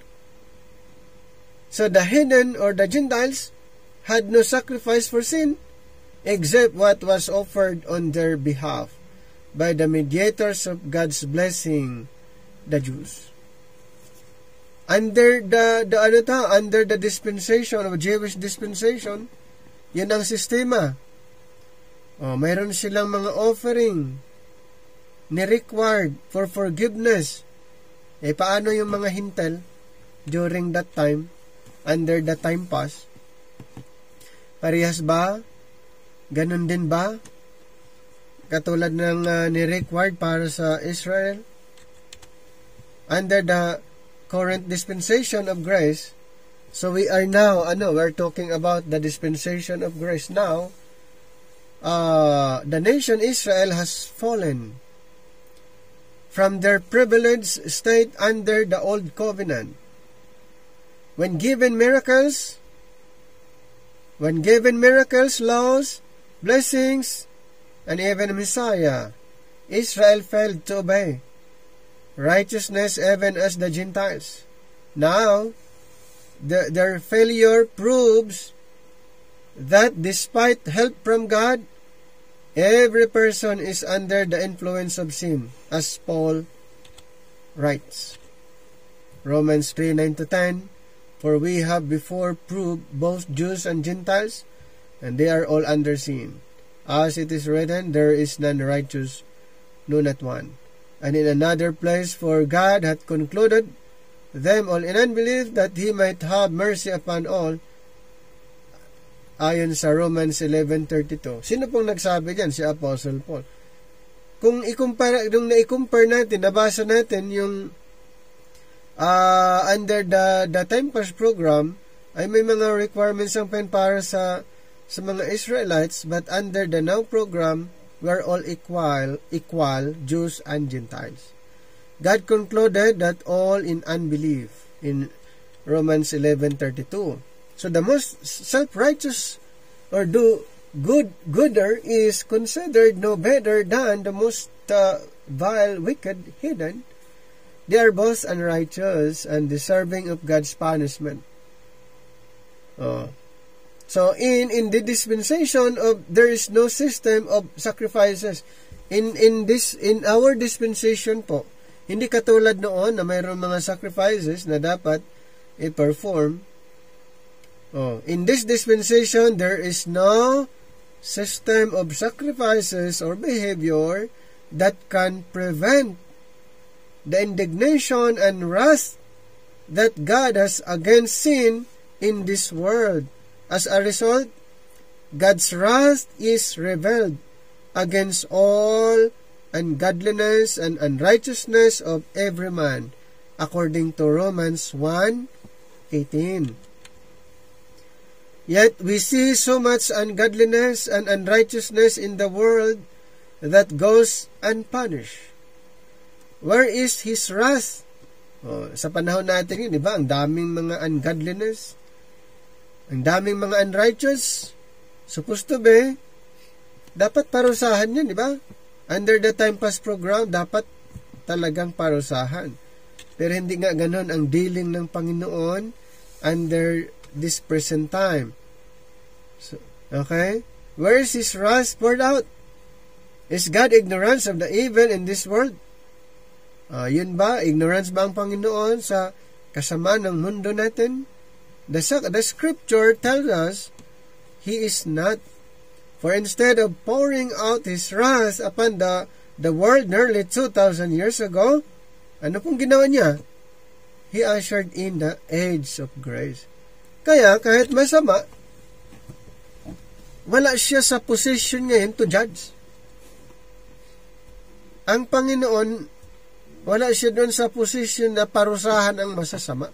So the heathen or the Gentiles had no sacrifice for sin except what was offered on their behalf by the mediators of God's blessing, the Jews. Under the dispensation of Jewish dispensation, yun ang sistema. Mayroon silang mga offering ni required for forgiveness. Paano yung mga hintel during that time, under the time pass? Parehas ba? Ganon din ba? Katulad ng ni-required para sa Israel? Under the current dispensation of grace, so we are now, we're talking about the dispensation of grace now. The nation Israel has fallen from their privileged state under the Old Covenant. When given miracles, laws, blessings, and even Messiah, Israel failed to obey righteousness even as the Gentiles. Now, their failure proves that despite help from God, every person is under the influence of sin, as Paul writes. Romans 3:9-10, for we have before proved both Jews and Gentiles, and they are all under sin. As it is written, there is none righteous, no not one. And in another place, for God hath concluded them all in unbelief, that He might have mercy upon all, ayon sa Romans 11:32. Sino pong nagsabi diyan? Si Apostle Paul. Kung na-compare natin, nabasa natin yung under the Time Pass program, ay may mga requirements ang para sa mga Israelites, but under the Now program, we're all equal, Jews and Gentiles. God concluded that all in unbelief in Romans 11:32. So the most self-righteous or gooder is considered no better than the most vile, wicked, heathen. They are both unrighteous and deserving of God's punishment. So in the dispensation of, there is no system of sacrifices. In our dispensation po, hindi katulad noon na mayroong mga sacrifices na dapat i-perform In this dispensation, there is no system of sacrifices or behavior that can prevent the indignation and wrath that God has against sin in this world. As a result, God's wrath is revealed against all ungodliness and unrighteousness of every man, according to Romans 1:18. Yet we see so much ungodliness and unrighteousness in the world that goes unpunished. Where is His wrath? Sa panahon natin yun, di ba? Ang daming mga ungodliness, ang daming mga unrighteous. Supposed to be, dapat parusahan yun, di ba? Under the Time Pass program, dapat talagang parusahan. Pero hindi nga ganon ang dealing ng Panginoon under this present time. So, okay? Where is His wrath poured out? Is God ignorance of the evil in this world? Yun ba? Ignorance ba ang Panginoon sa kasamaan ng mundo natin? The scripture tells us He is not. For instead of pouring out His wrath upon the world nearly 2,000 years ago, ano pong ginawa niya? He ushered in the age of grace. Kaya kahit masama, wala siya sa position ngayon to judge. Ang Panginoon, wala siya doon sa position na parusahan ang masasama.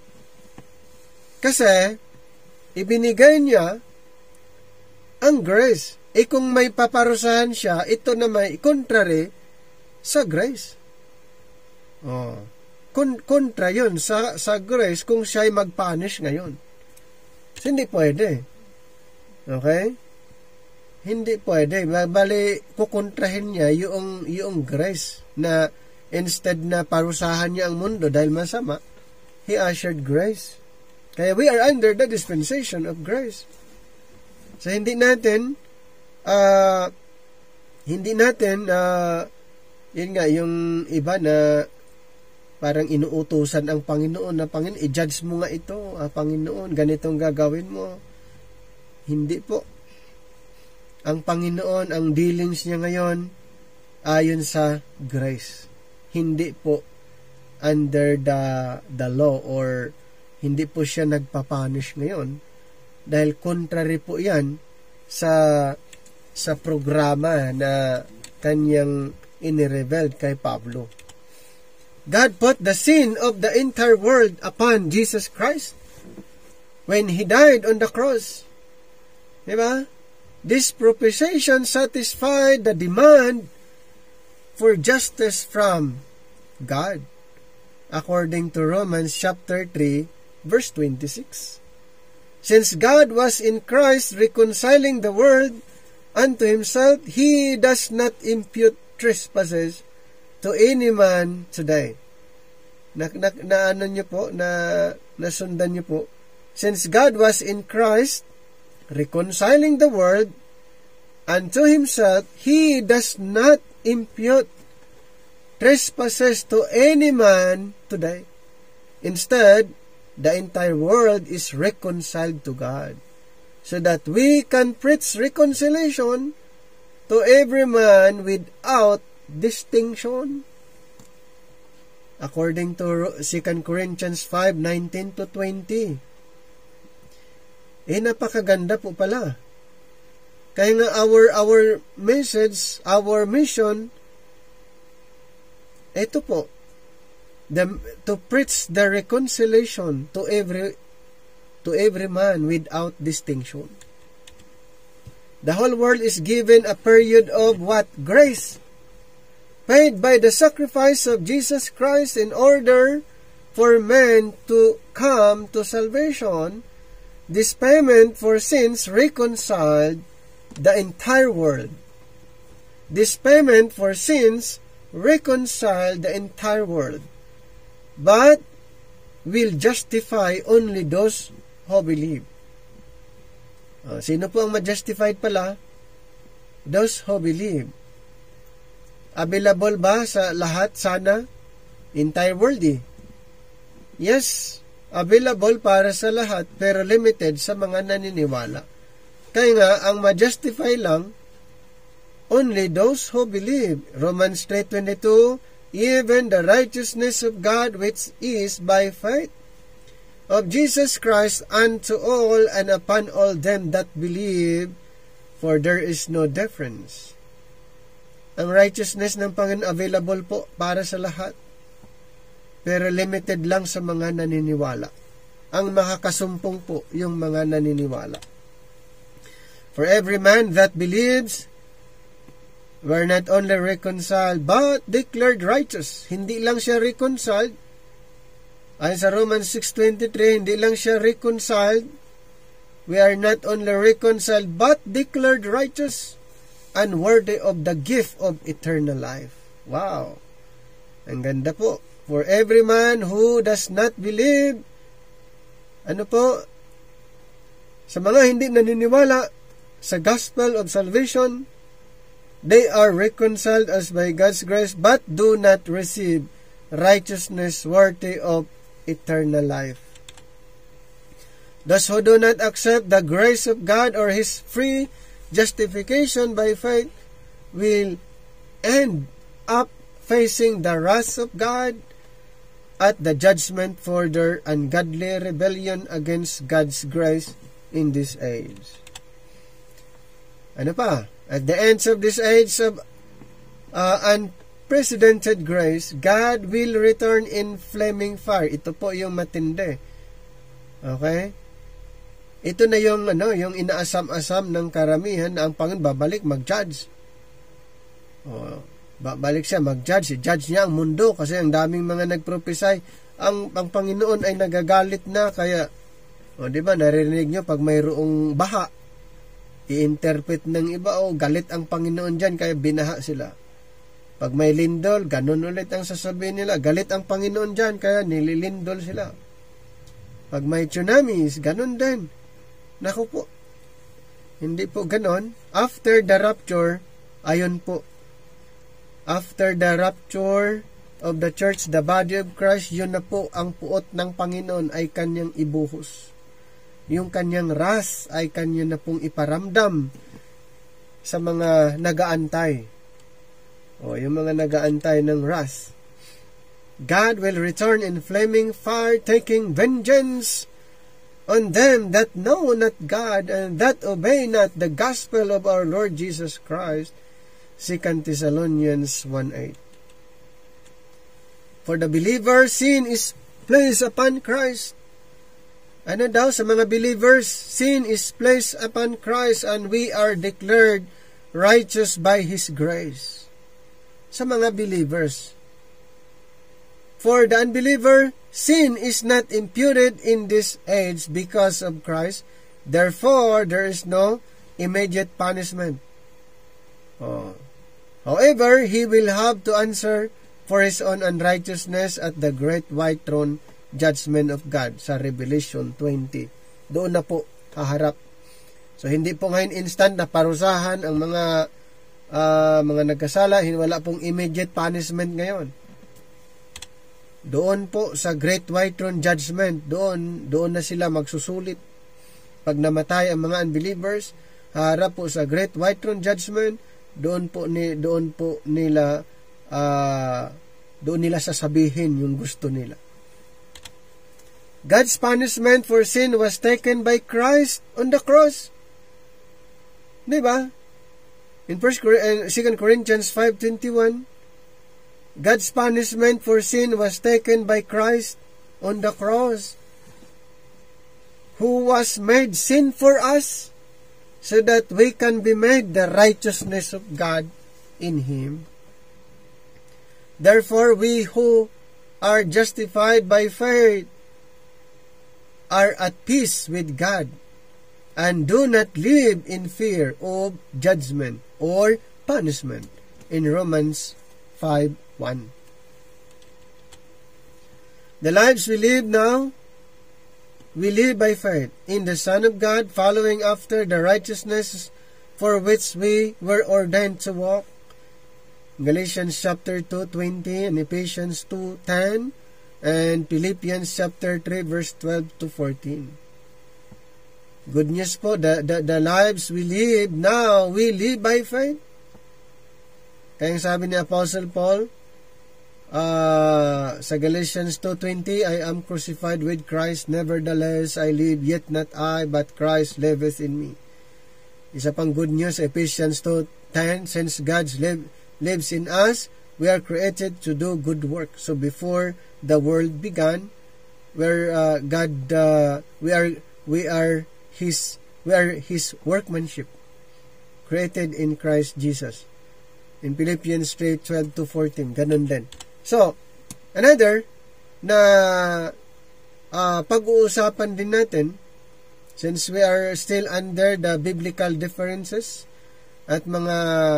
Kasi, ibinigay niya ang grace. Kung may paparusahan siya, ito na may contrary sa grace. Kontra yun sa grace kung siya'y mag-punish ngayon. So, hindi pwede. Okay? Hindi pwede. Bali, kukontrahin niya yung grace na instead na parusahan niya ang mundo dahil masama, He ushered grace. Kaya we are under the dispensation of grace. So, hindi natin, yun nga, yung iba na parang inuutusan ang Panginoon na, Panginoon, i-judge mo nga ito, Panginoon, ganitong gagawin mo. Hindi po. Ang Panginoon, ang dealings niya ngayon, ayon sa grace. Hindi po under the law or hindi po siya nagpapunish ngayon dahil contrary po yan sa programa na kanyang inireveal kay Pablo. God put the sin of the entire world upon Jesus Christ when He died on the cross. Diba? This propitiation satisfied the demand for justice from God, according to Romans chapter 3, verse 26. Since God was in Christ reconciling the world unto Himself, He does not impute trespasses to any man today. Nasundan niyo po. Since God was in Christ reconciling the world unto Himself, He does not impute trespasses to any man today. Instead, the entire world is reconciled to God, so that we can preach reconciliation to every man without distinction. According to 2 Corinthians 5:19-20. Napakaganda po pala. Kaya nga our message, our mission, ito po, to preach the reconciliation to every man without distinction. The whole world is given a period of what? Grace, paid by the sacrifice of Jesus Christ in order for men to come to salvation. This payment for sins reconciled the entire world. This payment for sins reconciled the entire world, but will justify only those who believe. Sino po ang ma-justified pala? Those who believe. Available ba sa lahat sana? Entire world Yes. available para sa lahat pero limited sa mga naniniwala. Kaya nga, ang ma-justify lang, only those who believe. Romans 3:22, even the righteousness of God which is by faith of Jesus Christ unto all and upon all them that believe, for there is no difference. Ang righteousness ng Panginoon available po para sa lahat, pero limited lang sa mga naniniwala. Ang makakasumpong po yung mga naniniwala. For every man that believes, were not only reconciled, but declared righteous. Hindi lang siya reconciled. Ayon sa Romans 6:23, hindi lang siya reconciled. We are not only reconciled, but declared righteous and worthy of the gift of eternal life. Wow! Ang ganda po. For every man who does not believe, ano po, sa mga hindi naniniwala sa gospel of salvation, they are reconciled as by God's grace, but do not receive righteousness worthy of eternal life. Those who do not accept the grace of God or His free justification by faith will end up facing the wrath of God at the judgment for their ungodly rebellion against God's grace in this age. Ano pa? At the end of this age of unprecedented grace, God will return in flaming fire. Ito po yung matindi. Okay? Ito na yung yung inaasam-asam ng karamihan na ang Panginoon babalik mag-judge. Babalik siya mag-judge. I-judge niya ang mundo kasi ang daming mga nagpropesay. Ang Panginoon ay nagagalit na, kaya di ba naririnig nyo pag mayroong baha, i-interpret ng iba, galit ang Panginoon dyan, kaya binaha sila. Pag may lindol, ganun ulit ang sasabihin nila, galit ang Panginoon dyan, kaya nililindol sila. Pag may tsunamis, ganun din. Naku po, hindi po ganun. After the rapture, ayun po, after the rapture of the church, the body of Christ, yun na po ang puot ng Panginoon ay kanyang ibuhos. Yung kanyang wrath ay kanya na pong iparamdam sa mga nagaantay. Yung mga nagaantay ng wrath. God will return in flaming fire, taking vengeance on them that know not God and that obey not the gospel of our Lord Jesus Christ. 2 Thessalonians 1:8. For the believer, sin is placed upon Christ. Ano daw sa mga believers? Sin is placed upon Christ and we are declared righteous by His grace. Sa mga believers. For the unbeliever, sin is not imputed in this age because of Christ. Therefore, there is no immediate punishment. However, he will have to answer for his own unrighteousness at the great white throne judgment of God sa Revelation 20. Doon na po haharap. So hindi po ngayon instant na parusahan ang mga nagkasala, wala pong immediate punishment ngayon. Doon po sa great white throne judgment, doon na sila magsusulit. Pag namatay ang mga unbelievers, haharap po sa great white throne judgment, doon nila sasabihin yung gusto nila. God's punishment for sin was taken by Christ on the cross. Diba? In 2 Corinthians 5:21, God's punishment for sin was taken by Christ on the cross, who was made sin for us, so that we can be made the righteousness of God in Him. Therefore, we who are justified by faith are at peace with God and do not live in fear of judgment or punishment. In Romans 5:1. The lives we live now, we live by faith in the Son of God, following after the righteousness for which we were ordained to walk. Galatians chapter 2:20 and Ephesians 2:10 and Philippians chapter 3 verse 12 to 14. Good news po, the lives we live now, we live by faith. Kaya sabi ni Apostle Paul, sa Galatians 2:20, I am crucified with Christ, nevertheless I live, yet not I, but Christ liveth in me. Isa pang good news, Ephesians 2:10, since God lives in us, we are created to do good work. So before the world began, we are His workmanship, created in Christ Jesus. In Philippians 3:12 to 14, ganun din. So, another na pag-uusapan din natin, since we are still under the biblical differences at mga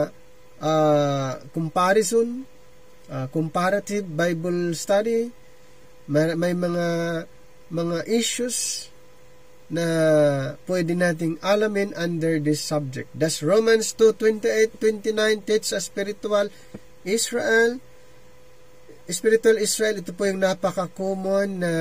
comparison, comparative Bible study, may mga issues na pwede nating alamin under this subject. Does Romans 2:28-29 teach a spiritual Israel? Spiritual Israel, ito po yung napaka-common na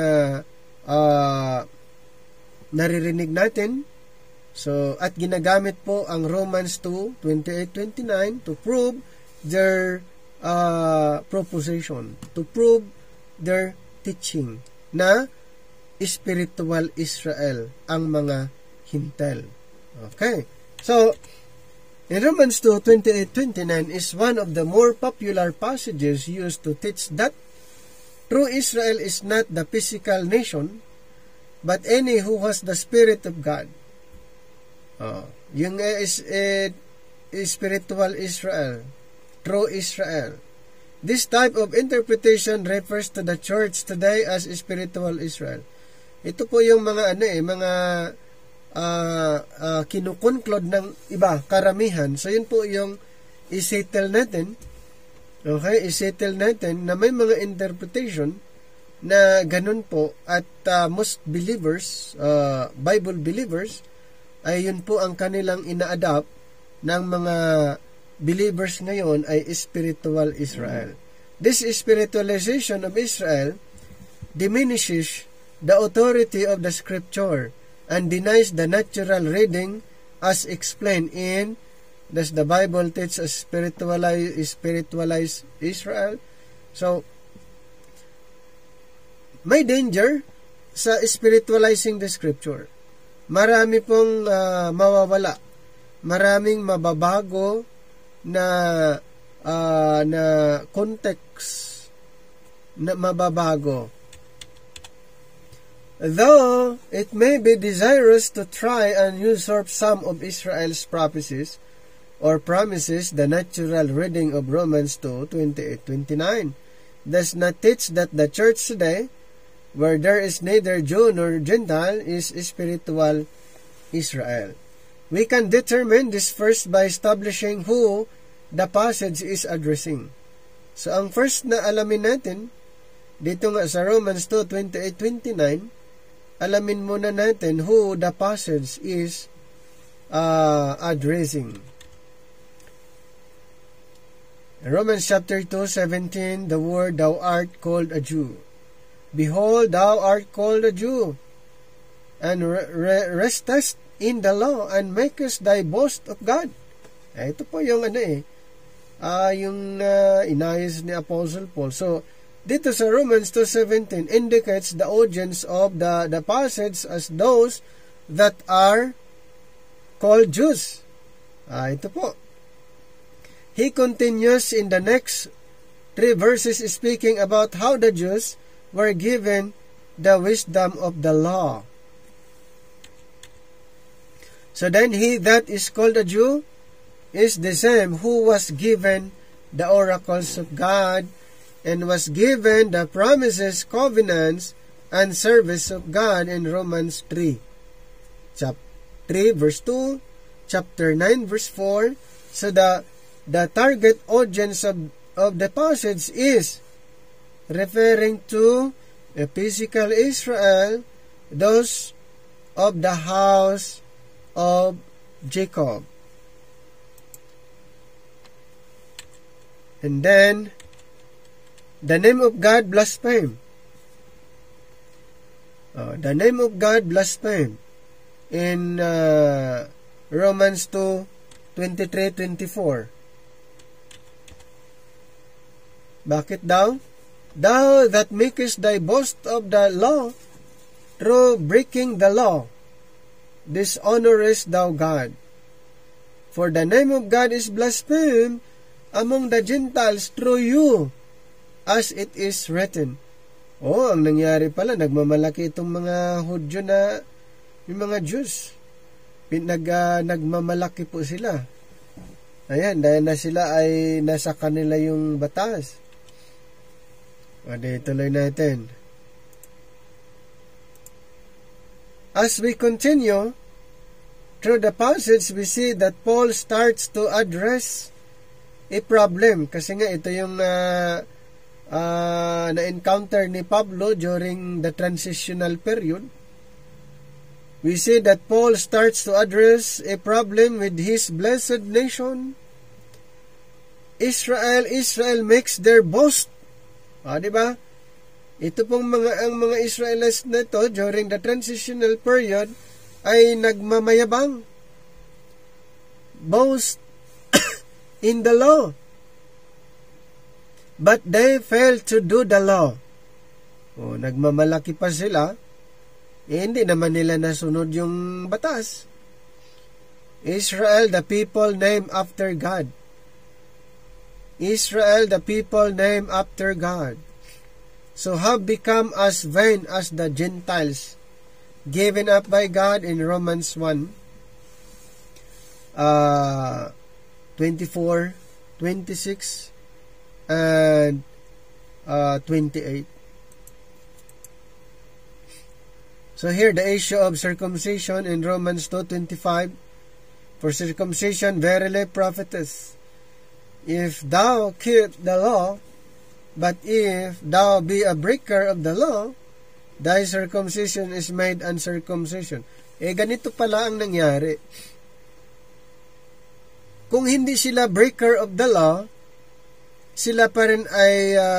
naririnig natin. So, at ginagamit po ang Romans 2:28-29 to prove their proposition, to prove their teaching na spiritual Israel ang mga hintel. Okay. So, in Romans 2:28-29 is one of the more popular passages used to teach that true Israel is not the physical nation, but any who has the Spirit of God. Yung is spiritual Israel, true Israel. This type of interpretation refers to the church today as spiritual Israel. Ito po yung mga kinukonklod ng iba, karamihan. So, yun po yung isettle natin. Okay? Isettle natin na may mga interpretation na ganun po at most believers, Bible believers, ay yun po ang kanilang ina-adapt ng mga believers ngayon ay spiritual Israel. This spiritualization of Israel diminishes the authority of the Scripture and denies the natural reading as explained in Does the Bible teach us spiritualize Israel? So, may danger sa spiritualizing the Scripture. Marami pong mawawala. Maraming mababago na context na mababago. Though it may be desirous to try and usurp some of Israel's prophecies or promises, the natural reading of Romans 2:28-29 does not teach that the church today, where there is neither Jew nor Gentile, is spiritual Israel. We can determine this first by establishing who the passage is addressing. So, ang first na alamin natin, dito nga sa Romans 2:28-29, alamin muna natin who the passage is addressing. In Romans chapter 2:17, the word, thou art called a Jew. Behold, thou art called a Jew, and restest in the law, and makest thy boast of God. Ito po yung inayos ni Apostle Paul. So, dito sa Romans 2:17 indicates the audience of the passage as those that are called Jews. Ito po. He continues in the next 3 verses speaking about how the Jews were given the wisdom of the law. So then he that is called a Jew is the same who was given the oracles of God and was given the promises, covenants, and service of God in Romans 3. Chapter 3 verse 2, chapter 9 verse 4. So the target audience of the passage is referring to a physical Israel, those of the house of Jacob. And then, the name of God blasphemed. The name of God blasphemed in Romans 2:23-24. Bakit daw? Thou that makest thy boast of the law, through breaking the law, dishonorest thou God. For the name of God is blasphemed among the Gentiles through you, as it is written. Ang nangyari pala, nagmamalaki itong mga Hudyo na, yung mga Jews. Nagmamalaki po sila. Ayan, dahil na sila ay nasa kanila yung batas. Tuloy natin. As we continue through the passage, we see that Paul starts to address a problem. Kasi nga ito yung na-encounter ni Pablo during the transitional period. We see that Paul starts to address a problem with his blessed nation. Israel makes their boast. Diba? Ito pong ang mga Israelites na ito during the transitional period ay nagmamayabang. Boast in the law. But they failed to do the law. Nagmamalaki pa sila. Hindi naman nila nasunod yung batas. Israel, the people named after God. Israel, the people named after God. So have become as vain as the Gentiles, given up by God in Romans 1, 24, 26, and 28. So here the issue of circumcision in Romans 2:25. For circumcision verily profiteth, if thou keep the law, but if thou be a breaker of the law, thy circumcision is made uncircumcision. Ganito pala ang nangyari. Kung hindi sila breaker of the law, sila pa rin ay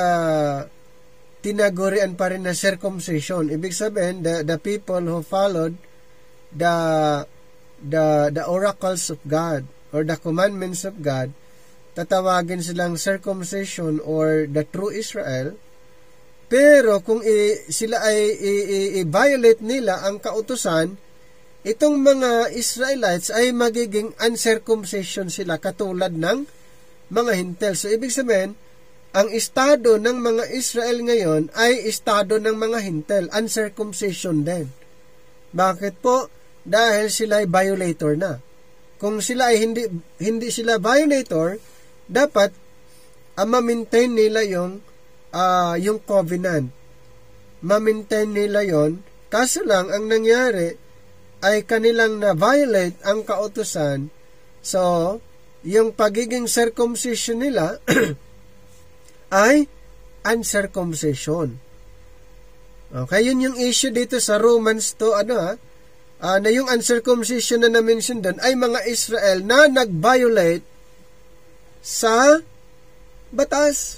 tinagurian pa rin na circumcision. Ibig sabihin, the people who followed the oracles of God or the commandments of God, tatawagin silang circumcision or the true Israel. Pero kung sila ay i-violate nila ang kautusan, itong mga Israelites ay magiging uncircumcision sila, katulad ng mga Hintil. So ibig sabihin, ang estado ng mga Israel ngayon ay estado ng mga Hintil, uncircumcision din. Bakit po? Dahil sila ay violator na. Kung sila ay hindi sila violator, dapat ma-maintain nila yung covenant. Ma-maintain nila yon. Kaso lang, ang nangyari ay kanilang na-violate ang kautusan. So, yung pagiging circumcision nila ay uncircumcision. Okay, yun yung issue dito sa Romans 2, na yung uncircumcision na na-mention doon ay mga Israel na nag-violate sa batas.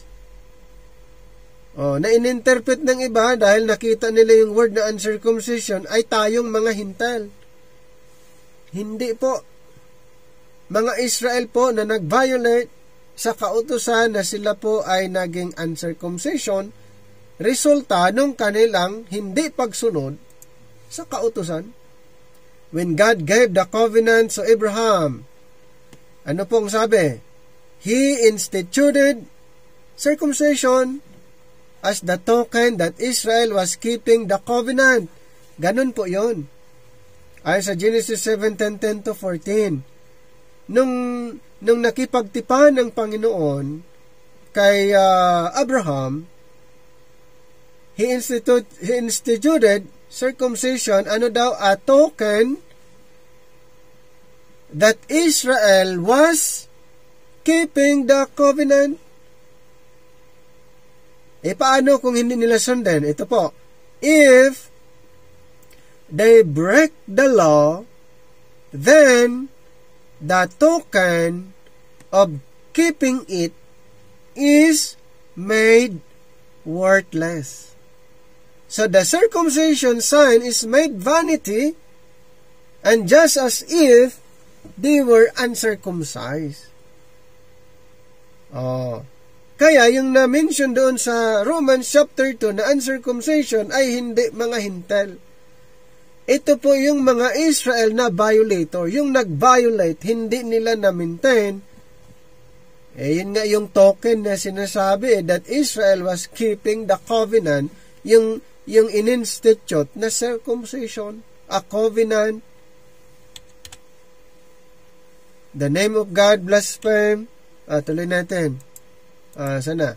Na in-interpret ng iba dahil nakita nila yung word na uncircumcision ay tayong mga Hintil. Hindi po. Mga Israel po na nag-violate sa kautusan na sila po ay naging uncircumcision, resulta nung kanilang hindi pagsunod sa kautusan. When God gave the covenant to Abraham, ano pong sabi? He instituted circumcision as the token that Israel was keeping the covenant. Ganun po yun. Ay sa Genesis 7:10-14. Nung nakipagtipan ng Panginoon kay Abraham, He instituted circumcision, a token that Israel was keeping the covenant. Paano kung hindi nila sundan? Ito po, if they break the law, then the token of keeping it is made worthless. So the circumcision sign is made vanity, and just as if they were uncircumcised. Kaya yung na-mention doon sa Romans chapter 2 na uncircumcision ay hindi mga hintel. Ito po yung mga Israel na violator. Yung nag-violate, hindi nila na-maintain. Yun nga yung token na sinasabi that Israel was keeping the covenant, yung in-institute na circumcision, a covenant. The name of God blaspheme. Tuloy natin. Sana.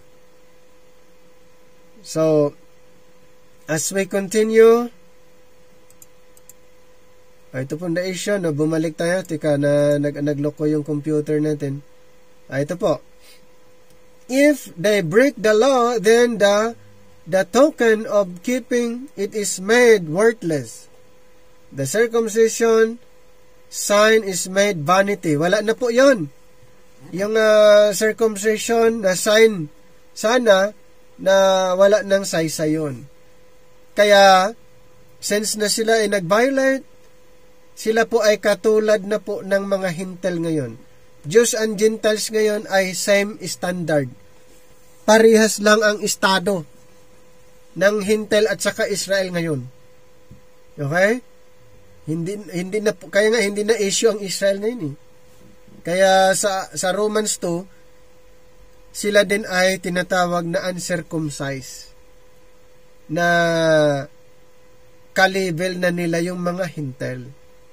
So, as we continue, ito po na issue, bumalik tayo. Tika na nagloko yung computer natin. Ito po. If they break the law, then the token of keeping it is made worthless. The circumcision sign is made vanity. Wala na po yon. Yung circumcision na sign, sana na wala nang saysa yun. Kaya, since na sila ay nag-violate, sila po ay katulad na po ng mga hintel ngayon. Jews and Gentiles ngayon ay same standard. Parehas lang ang estado ng hintel at saka Israel ngayon. Okay? Hindi na kaya nga hindi na issue ang Israel ngayon eh. Kaya sa Romans 2, sila din ay tinatawag na uncircumcised. Na ka-level na nila yung mga hintel.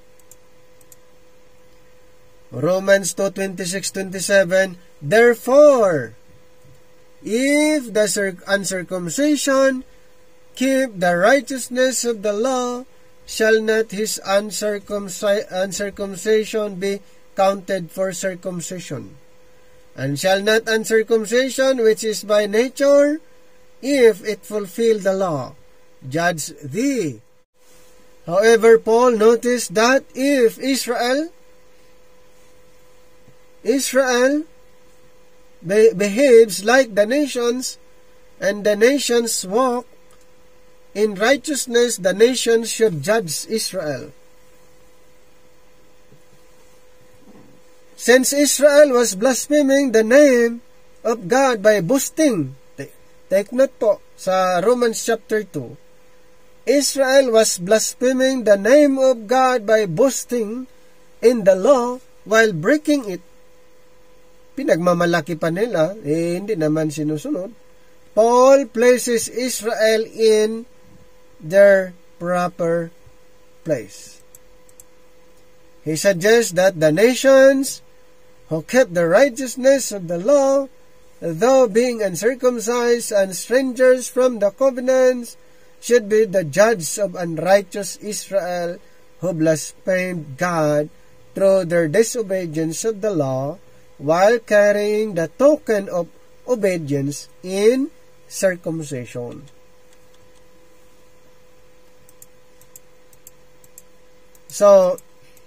Romans 2:26-27, therefore, if the uncircumcision keep the righteousness of the law, shall not his uncircumcision be counted for circumcision? And shall not uncircumcision, which is by nature, if it fulfill the law, judge thee? However, Paul noticed that if Israel behaves like the nations, and the nations walk in righteousness, the nations should judge Israel. Since Israel was blaspheming the name of God by boasting, take note po sa Romans chapter 2, Israel was blaspheming the name of God by boasting in the law while breaking it. Pinagmamalaki pa nila, hindi naman sinusunod. Paul places Israel in their proper place. He suggests that the nations who kept the righteousness of the law, though being uncircumcised and strangers from the covenants, should be the judge of unrighteous Israel who blasphemed God through their disobedience of the law, while carrying the token of obedience in circumcision. So,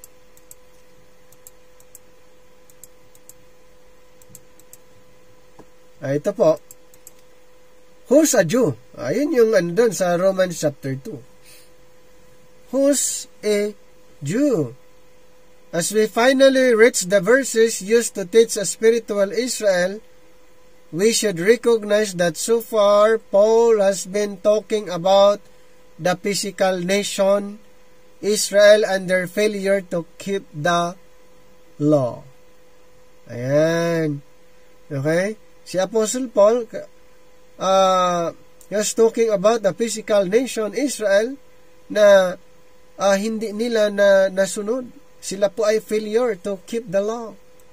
ito po, who's a Jew? Ayun yung andun sa Romans chapter 2. Who's a Jew? As we finally reach the verses used to teach a spiritual Israel, we should recognize that so far, Paul has been talking about the physical nation, Israel, and their failure to keep the law. Ayan. Okay? Si Apostle Paul, he was talking about the physical nation, Israel, na hindi nila nasunod. Sila po ay failure to keep the law.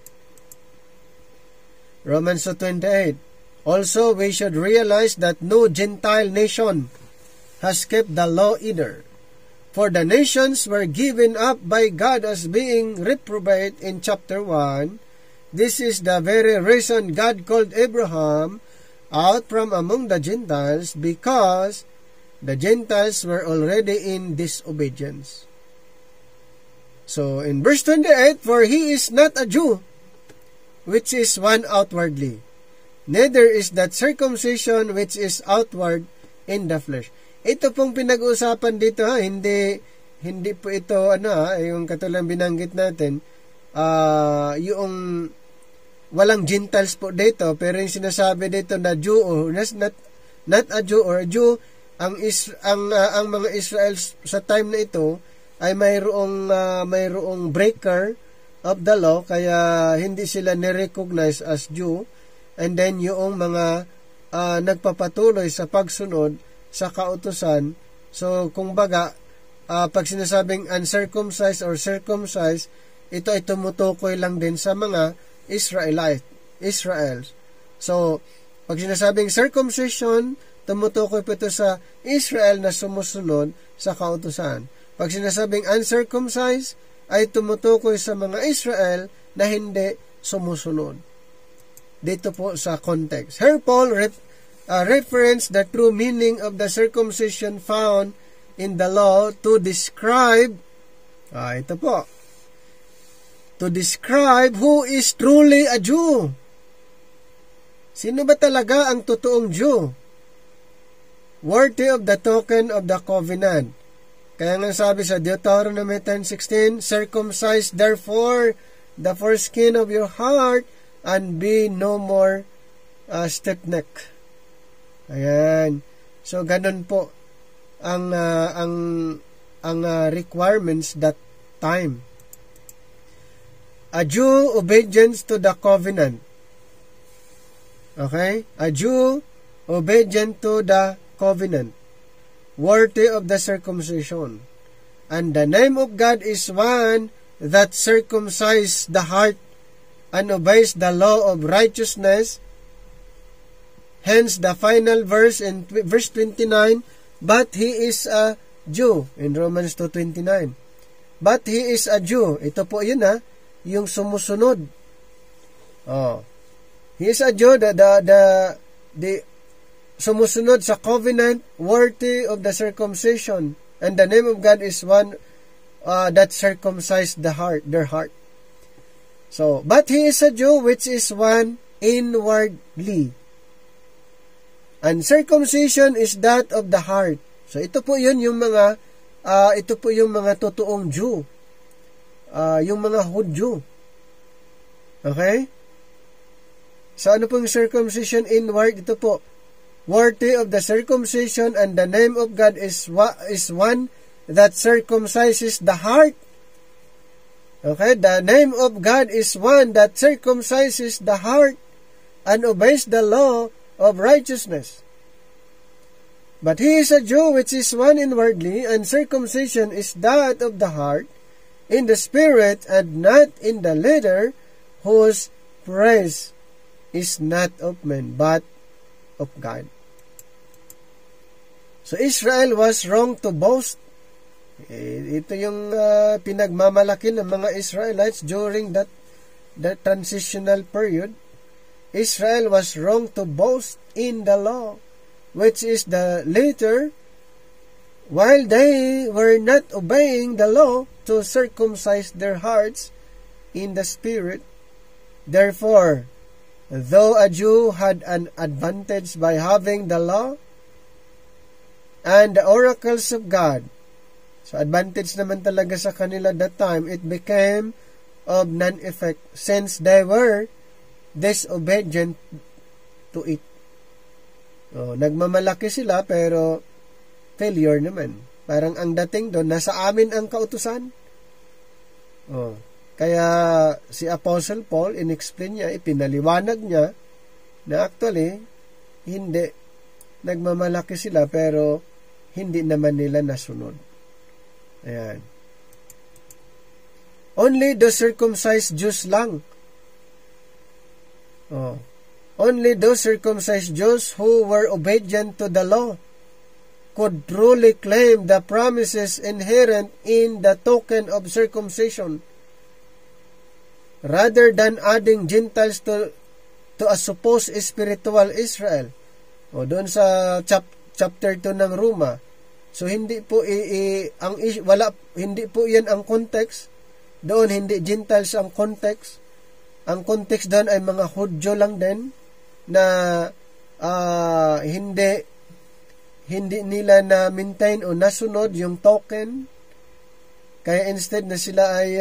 Romans 2:28. Also, we should realize that no Gentile nation has kept the law either. For the nations were given up by God as being reprobate in chapter 1. This is the very reason God called Abraham out from among the Gentiles, because the Gentiles were already in disobedience. So, in verse 28, for he is not a Jew, which is one outwardly, neither is that circumcision which is outward in the flesh. ito pong pinag-uusapan dito hindi po ito yung katulang binanggit natin, yung walang Gentiles po dito, pero yung sinasabi dito na Jew or not a Jew or a Jew, ang mga Israel sa time na ito ay mayroong breaker of the law, kaya hindi sila ni-recognize as Jew, and then yung mga nagpapatuloy sa pagsunod sa kautusan. So kung baga, pag sinasabing uncircumcised or circumcised, ito ay tumutukoy lang din sa mga Israels. So, pag sinasabing circumcision, tumutukoy po ito sa Israel na sumusunod sa kautusan. Pag sinasabing uncircumcised, ay tumutukoy sa mga Israel na hindi sumusunod. Dito po sa context. Here Paul referenced the true meaning of the circumcision found in the law to describe, to describe who is truly a Jew. Sino ba talaga ang totoong Jew? Worthy of the token of the covenant. Kaya nga sabi sa Deuteronomy 10:16, circumcise therefore the foreskin of your heart and be no more stiff-necked. Ayan. So ganun po ang requirements that time. A Jew obedience to the covenant. Okay? A Jew obedient to the covenant, worthy of the circumcision. And the name of God is one that circumcises the heart and obeys the law of righteousness. Hence the final verse in verse 29, but he is a Jew in Romans 2:29. But he is a Jew. Ito po yun yung sumusunod. He is a Jew, the sumusunod sa covenant, worthy of the circumcision, and the name of God is one that circumcised their heart. So, but he is a Jew which is one inwardly, and circumcision is that of the heart. So, ito po yun yung mga totoong Jew, yung mga Hudyo. Okay? So, ano pong circumcision inward? Ito po, worthy of the circumcision, and the name of God is one that circumcises the heart. Okay, the name of God is one that circumcises the heart and obeys the law of righteousness. But he is a Jew which is one inwardly, and circumcision is that of the heart, in the spirit, and not in the letter, whose praise is not of men, but of God. So Israel was wrong to boast. Ito yung pinagmamalaki ng mga Israelites during that transitional period. Israel was wrong to boast in the law, which is the letter, while they were not obeying the law to circumcise their hearts in the spirit. Therefore, though a Jew had an advantage by having the law and the oracles of God, so advantage naman talaga sa kanila that time, it became of non-effect since they were disobedient to it. Nagmamalaki sila pero failure naman. Parang ang dating doon, nasa amin ang kautusan. Kaya si Apostle Paul, in-explain niya, ipinaliwanag niya na actually, hindi. Nagmamalaki sila pero hindi naman nila nasunod. Ayan. Only the circumcised Jews lang. Only those circumcised Jews who were obedient to the law could truly claim the promises inherent in the token of circumcision, rather than adding Gentiles to a supposed spiritual Israel. Doon sa chapter 2 ng Roma. So hindi po hindi po 'yan ang context. Doon hindi Gentiles ang context. Ang context doon ay mga Hudyo lang din na hindi nila na-maintain o nasunod yung token. Kaya instead na sila ay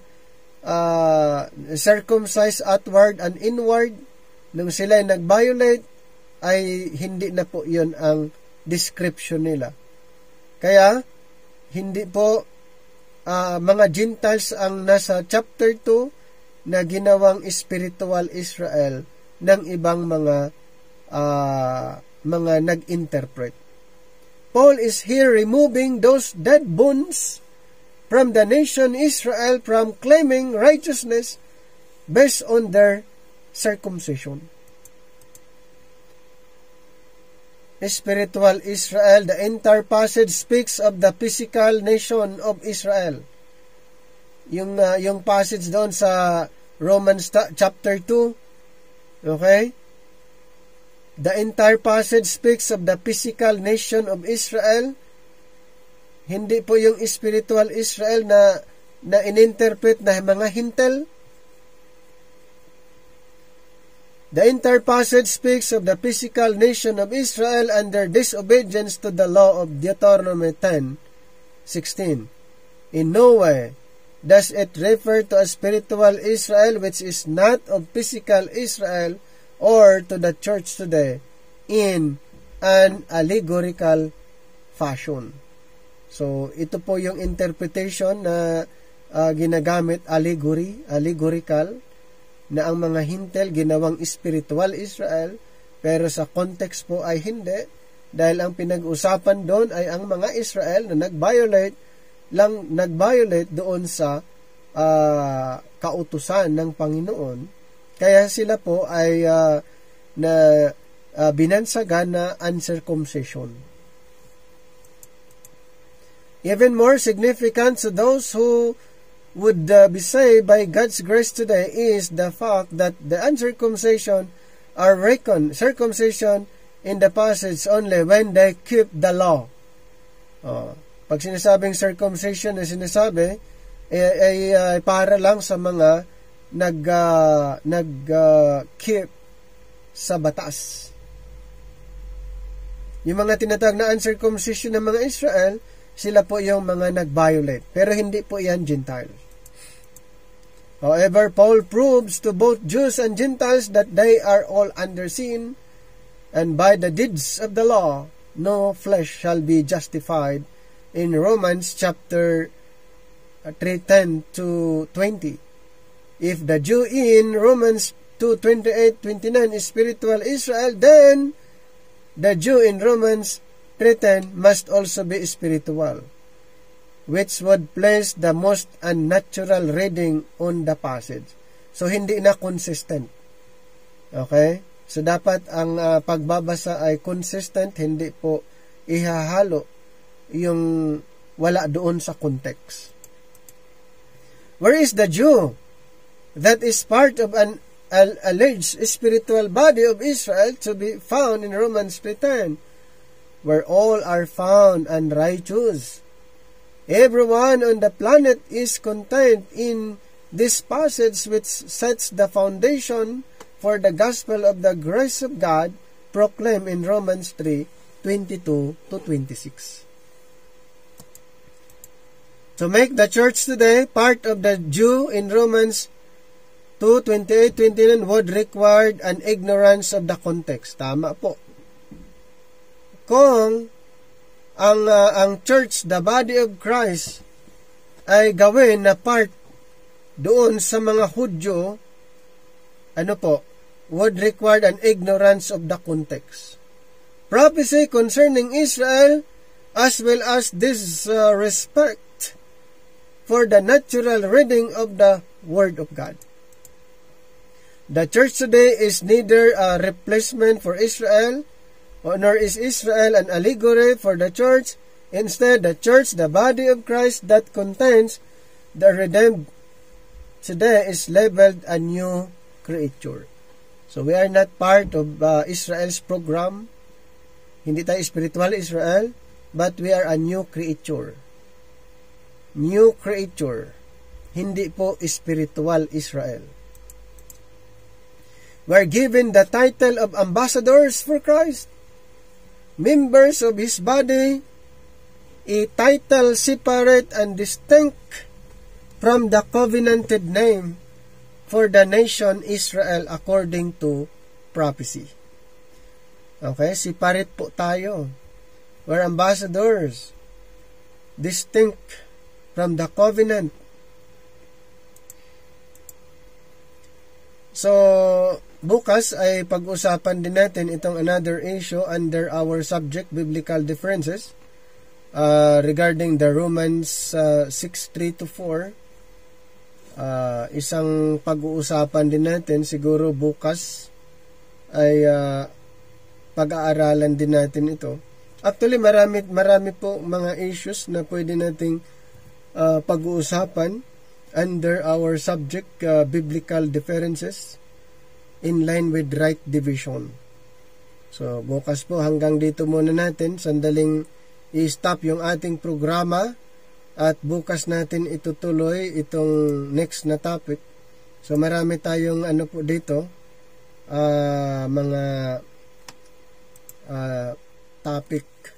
circumcised outward and inward, nung sila ay nag-violate, ay hindi na po yun ang description nila. Kaya, hindi po mga Gentiles ang nasa chapter 2 na ginawang spiritual Israel ng ibang mga nag-interpret. Paul is here removing those dead bones from the nation Israel from claiming righteousness based on their circumcision. Spiritual Israel, the entire passage speaks of the physical nation of Israel. Yung passage doon sa Romans chapter 2, okay? The entire passage speaks of the physical nation of Israel. Hindi po yung spiritual Israel na ininterpret na mga hintel. The entire passage speaks of the physical nation of Israel and their disobedience to the law of Deuteronomy 10:16. In no way does it refer to a spiritual Israel which is not of physical Israel or to the church today in an allegorical fashion. So, ito po yung interpretation na ginagamit allegorical, na ang mga hintel ginawang spiritual Israel, pero sa context po ay hindi, dahil ang pinag-usapan doon ay ang mga Israel na nag-violate doon sa kautusan ng Panginoon. Kaya sila po ay binansagan na uncircumcision. Even more significant to those who would be saved by God's grace today is the fact that the uncircumcision are reckoned circumcision in the passage only when they keep the law. Pag sinasabing circumcision na sinasabi, ay para lang sa mga nag-keep sa batas. Yung mga tinatawag na uncircumcision ng mga Israel, sila po yung mga nag-violate. Pero hindi po yan Gentiles. However, Paul proves to both Jews and Gentiles that they are all under sin, and by the deeds of the law, no flesh shall be justified in Romans chapter 3:10 to 20. If the Jew in Romans 2:28-29 is spiritual Israel, then the Jew in Romans 3:10 must also be spiritual, which would place the most unnatural reading on the passage. So, hindi na consistent. Okay? So, dapat ang pagbabasa ay consistent, hindi po ihahalo yung wala doon sa context. Where is the Jew that is part of an alleged spiritual body of Israel to be found in Romans 3:10, where all are found and righteous? Everyone on the planet is contained in this passage, which sets the foundation for the gospel of the grace of God proclaimed in Romans 3:22 to 26. To make the church today part of the Jew in Romans 2:28-29 would require an ignorance of the context. Tama po. Kung ang church, the body of Christ, ay gawin na part doon sa mga Hudyo, would require an ignorance of the context. Prophecy concerning Israel, as well as this respect for the natural reading of the Word of God. The church today is neither a replacement for Israel, nor is Israel an allegory for the church. Instead, the church, the body of Christ that contains the redeemed today, is labeled a new creature. So we are not part of Israel's program. Hindi tayo spiritual Israel, but we are a new creature. New creature. Hindi po spiritual Israel. We are given the title of ambassadors for Christ. members of his body, a title separate and distinct from the covenanted name for the nation Israel according to prophecy. Okay, separate po tayo. We're ambassadors, distinct from the covenant. So, bukas ay pag-usapan din natin itong another issue under our subject, biblical differences, regarding the Romans 6:3-4. Isang pag-uusapan din natin, siguro bukas ay pag-aaralan din natin ito. Actually, marami po mga issues na pwede nating pag-uusapan under our subject, biblical differences in line with right division. So, bukas po hanggang dito muna natin. Sandaling i-stop yung ating programa at bukas natin itutuloy itong next na topic. So, marami tayong ano po dito, mga topic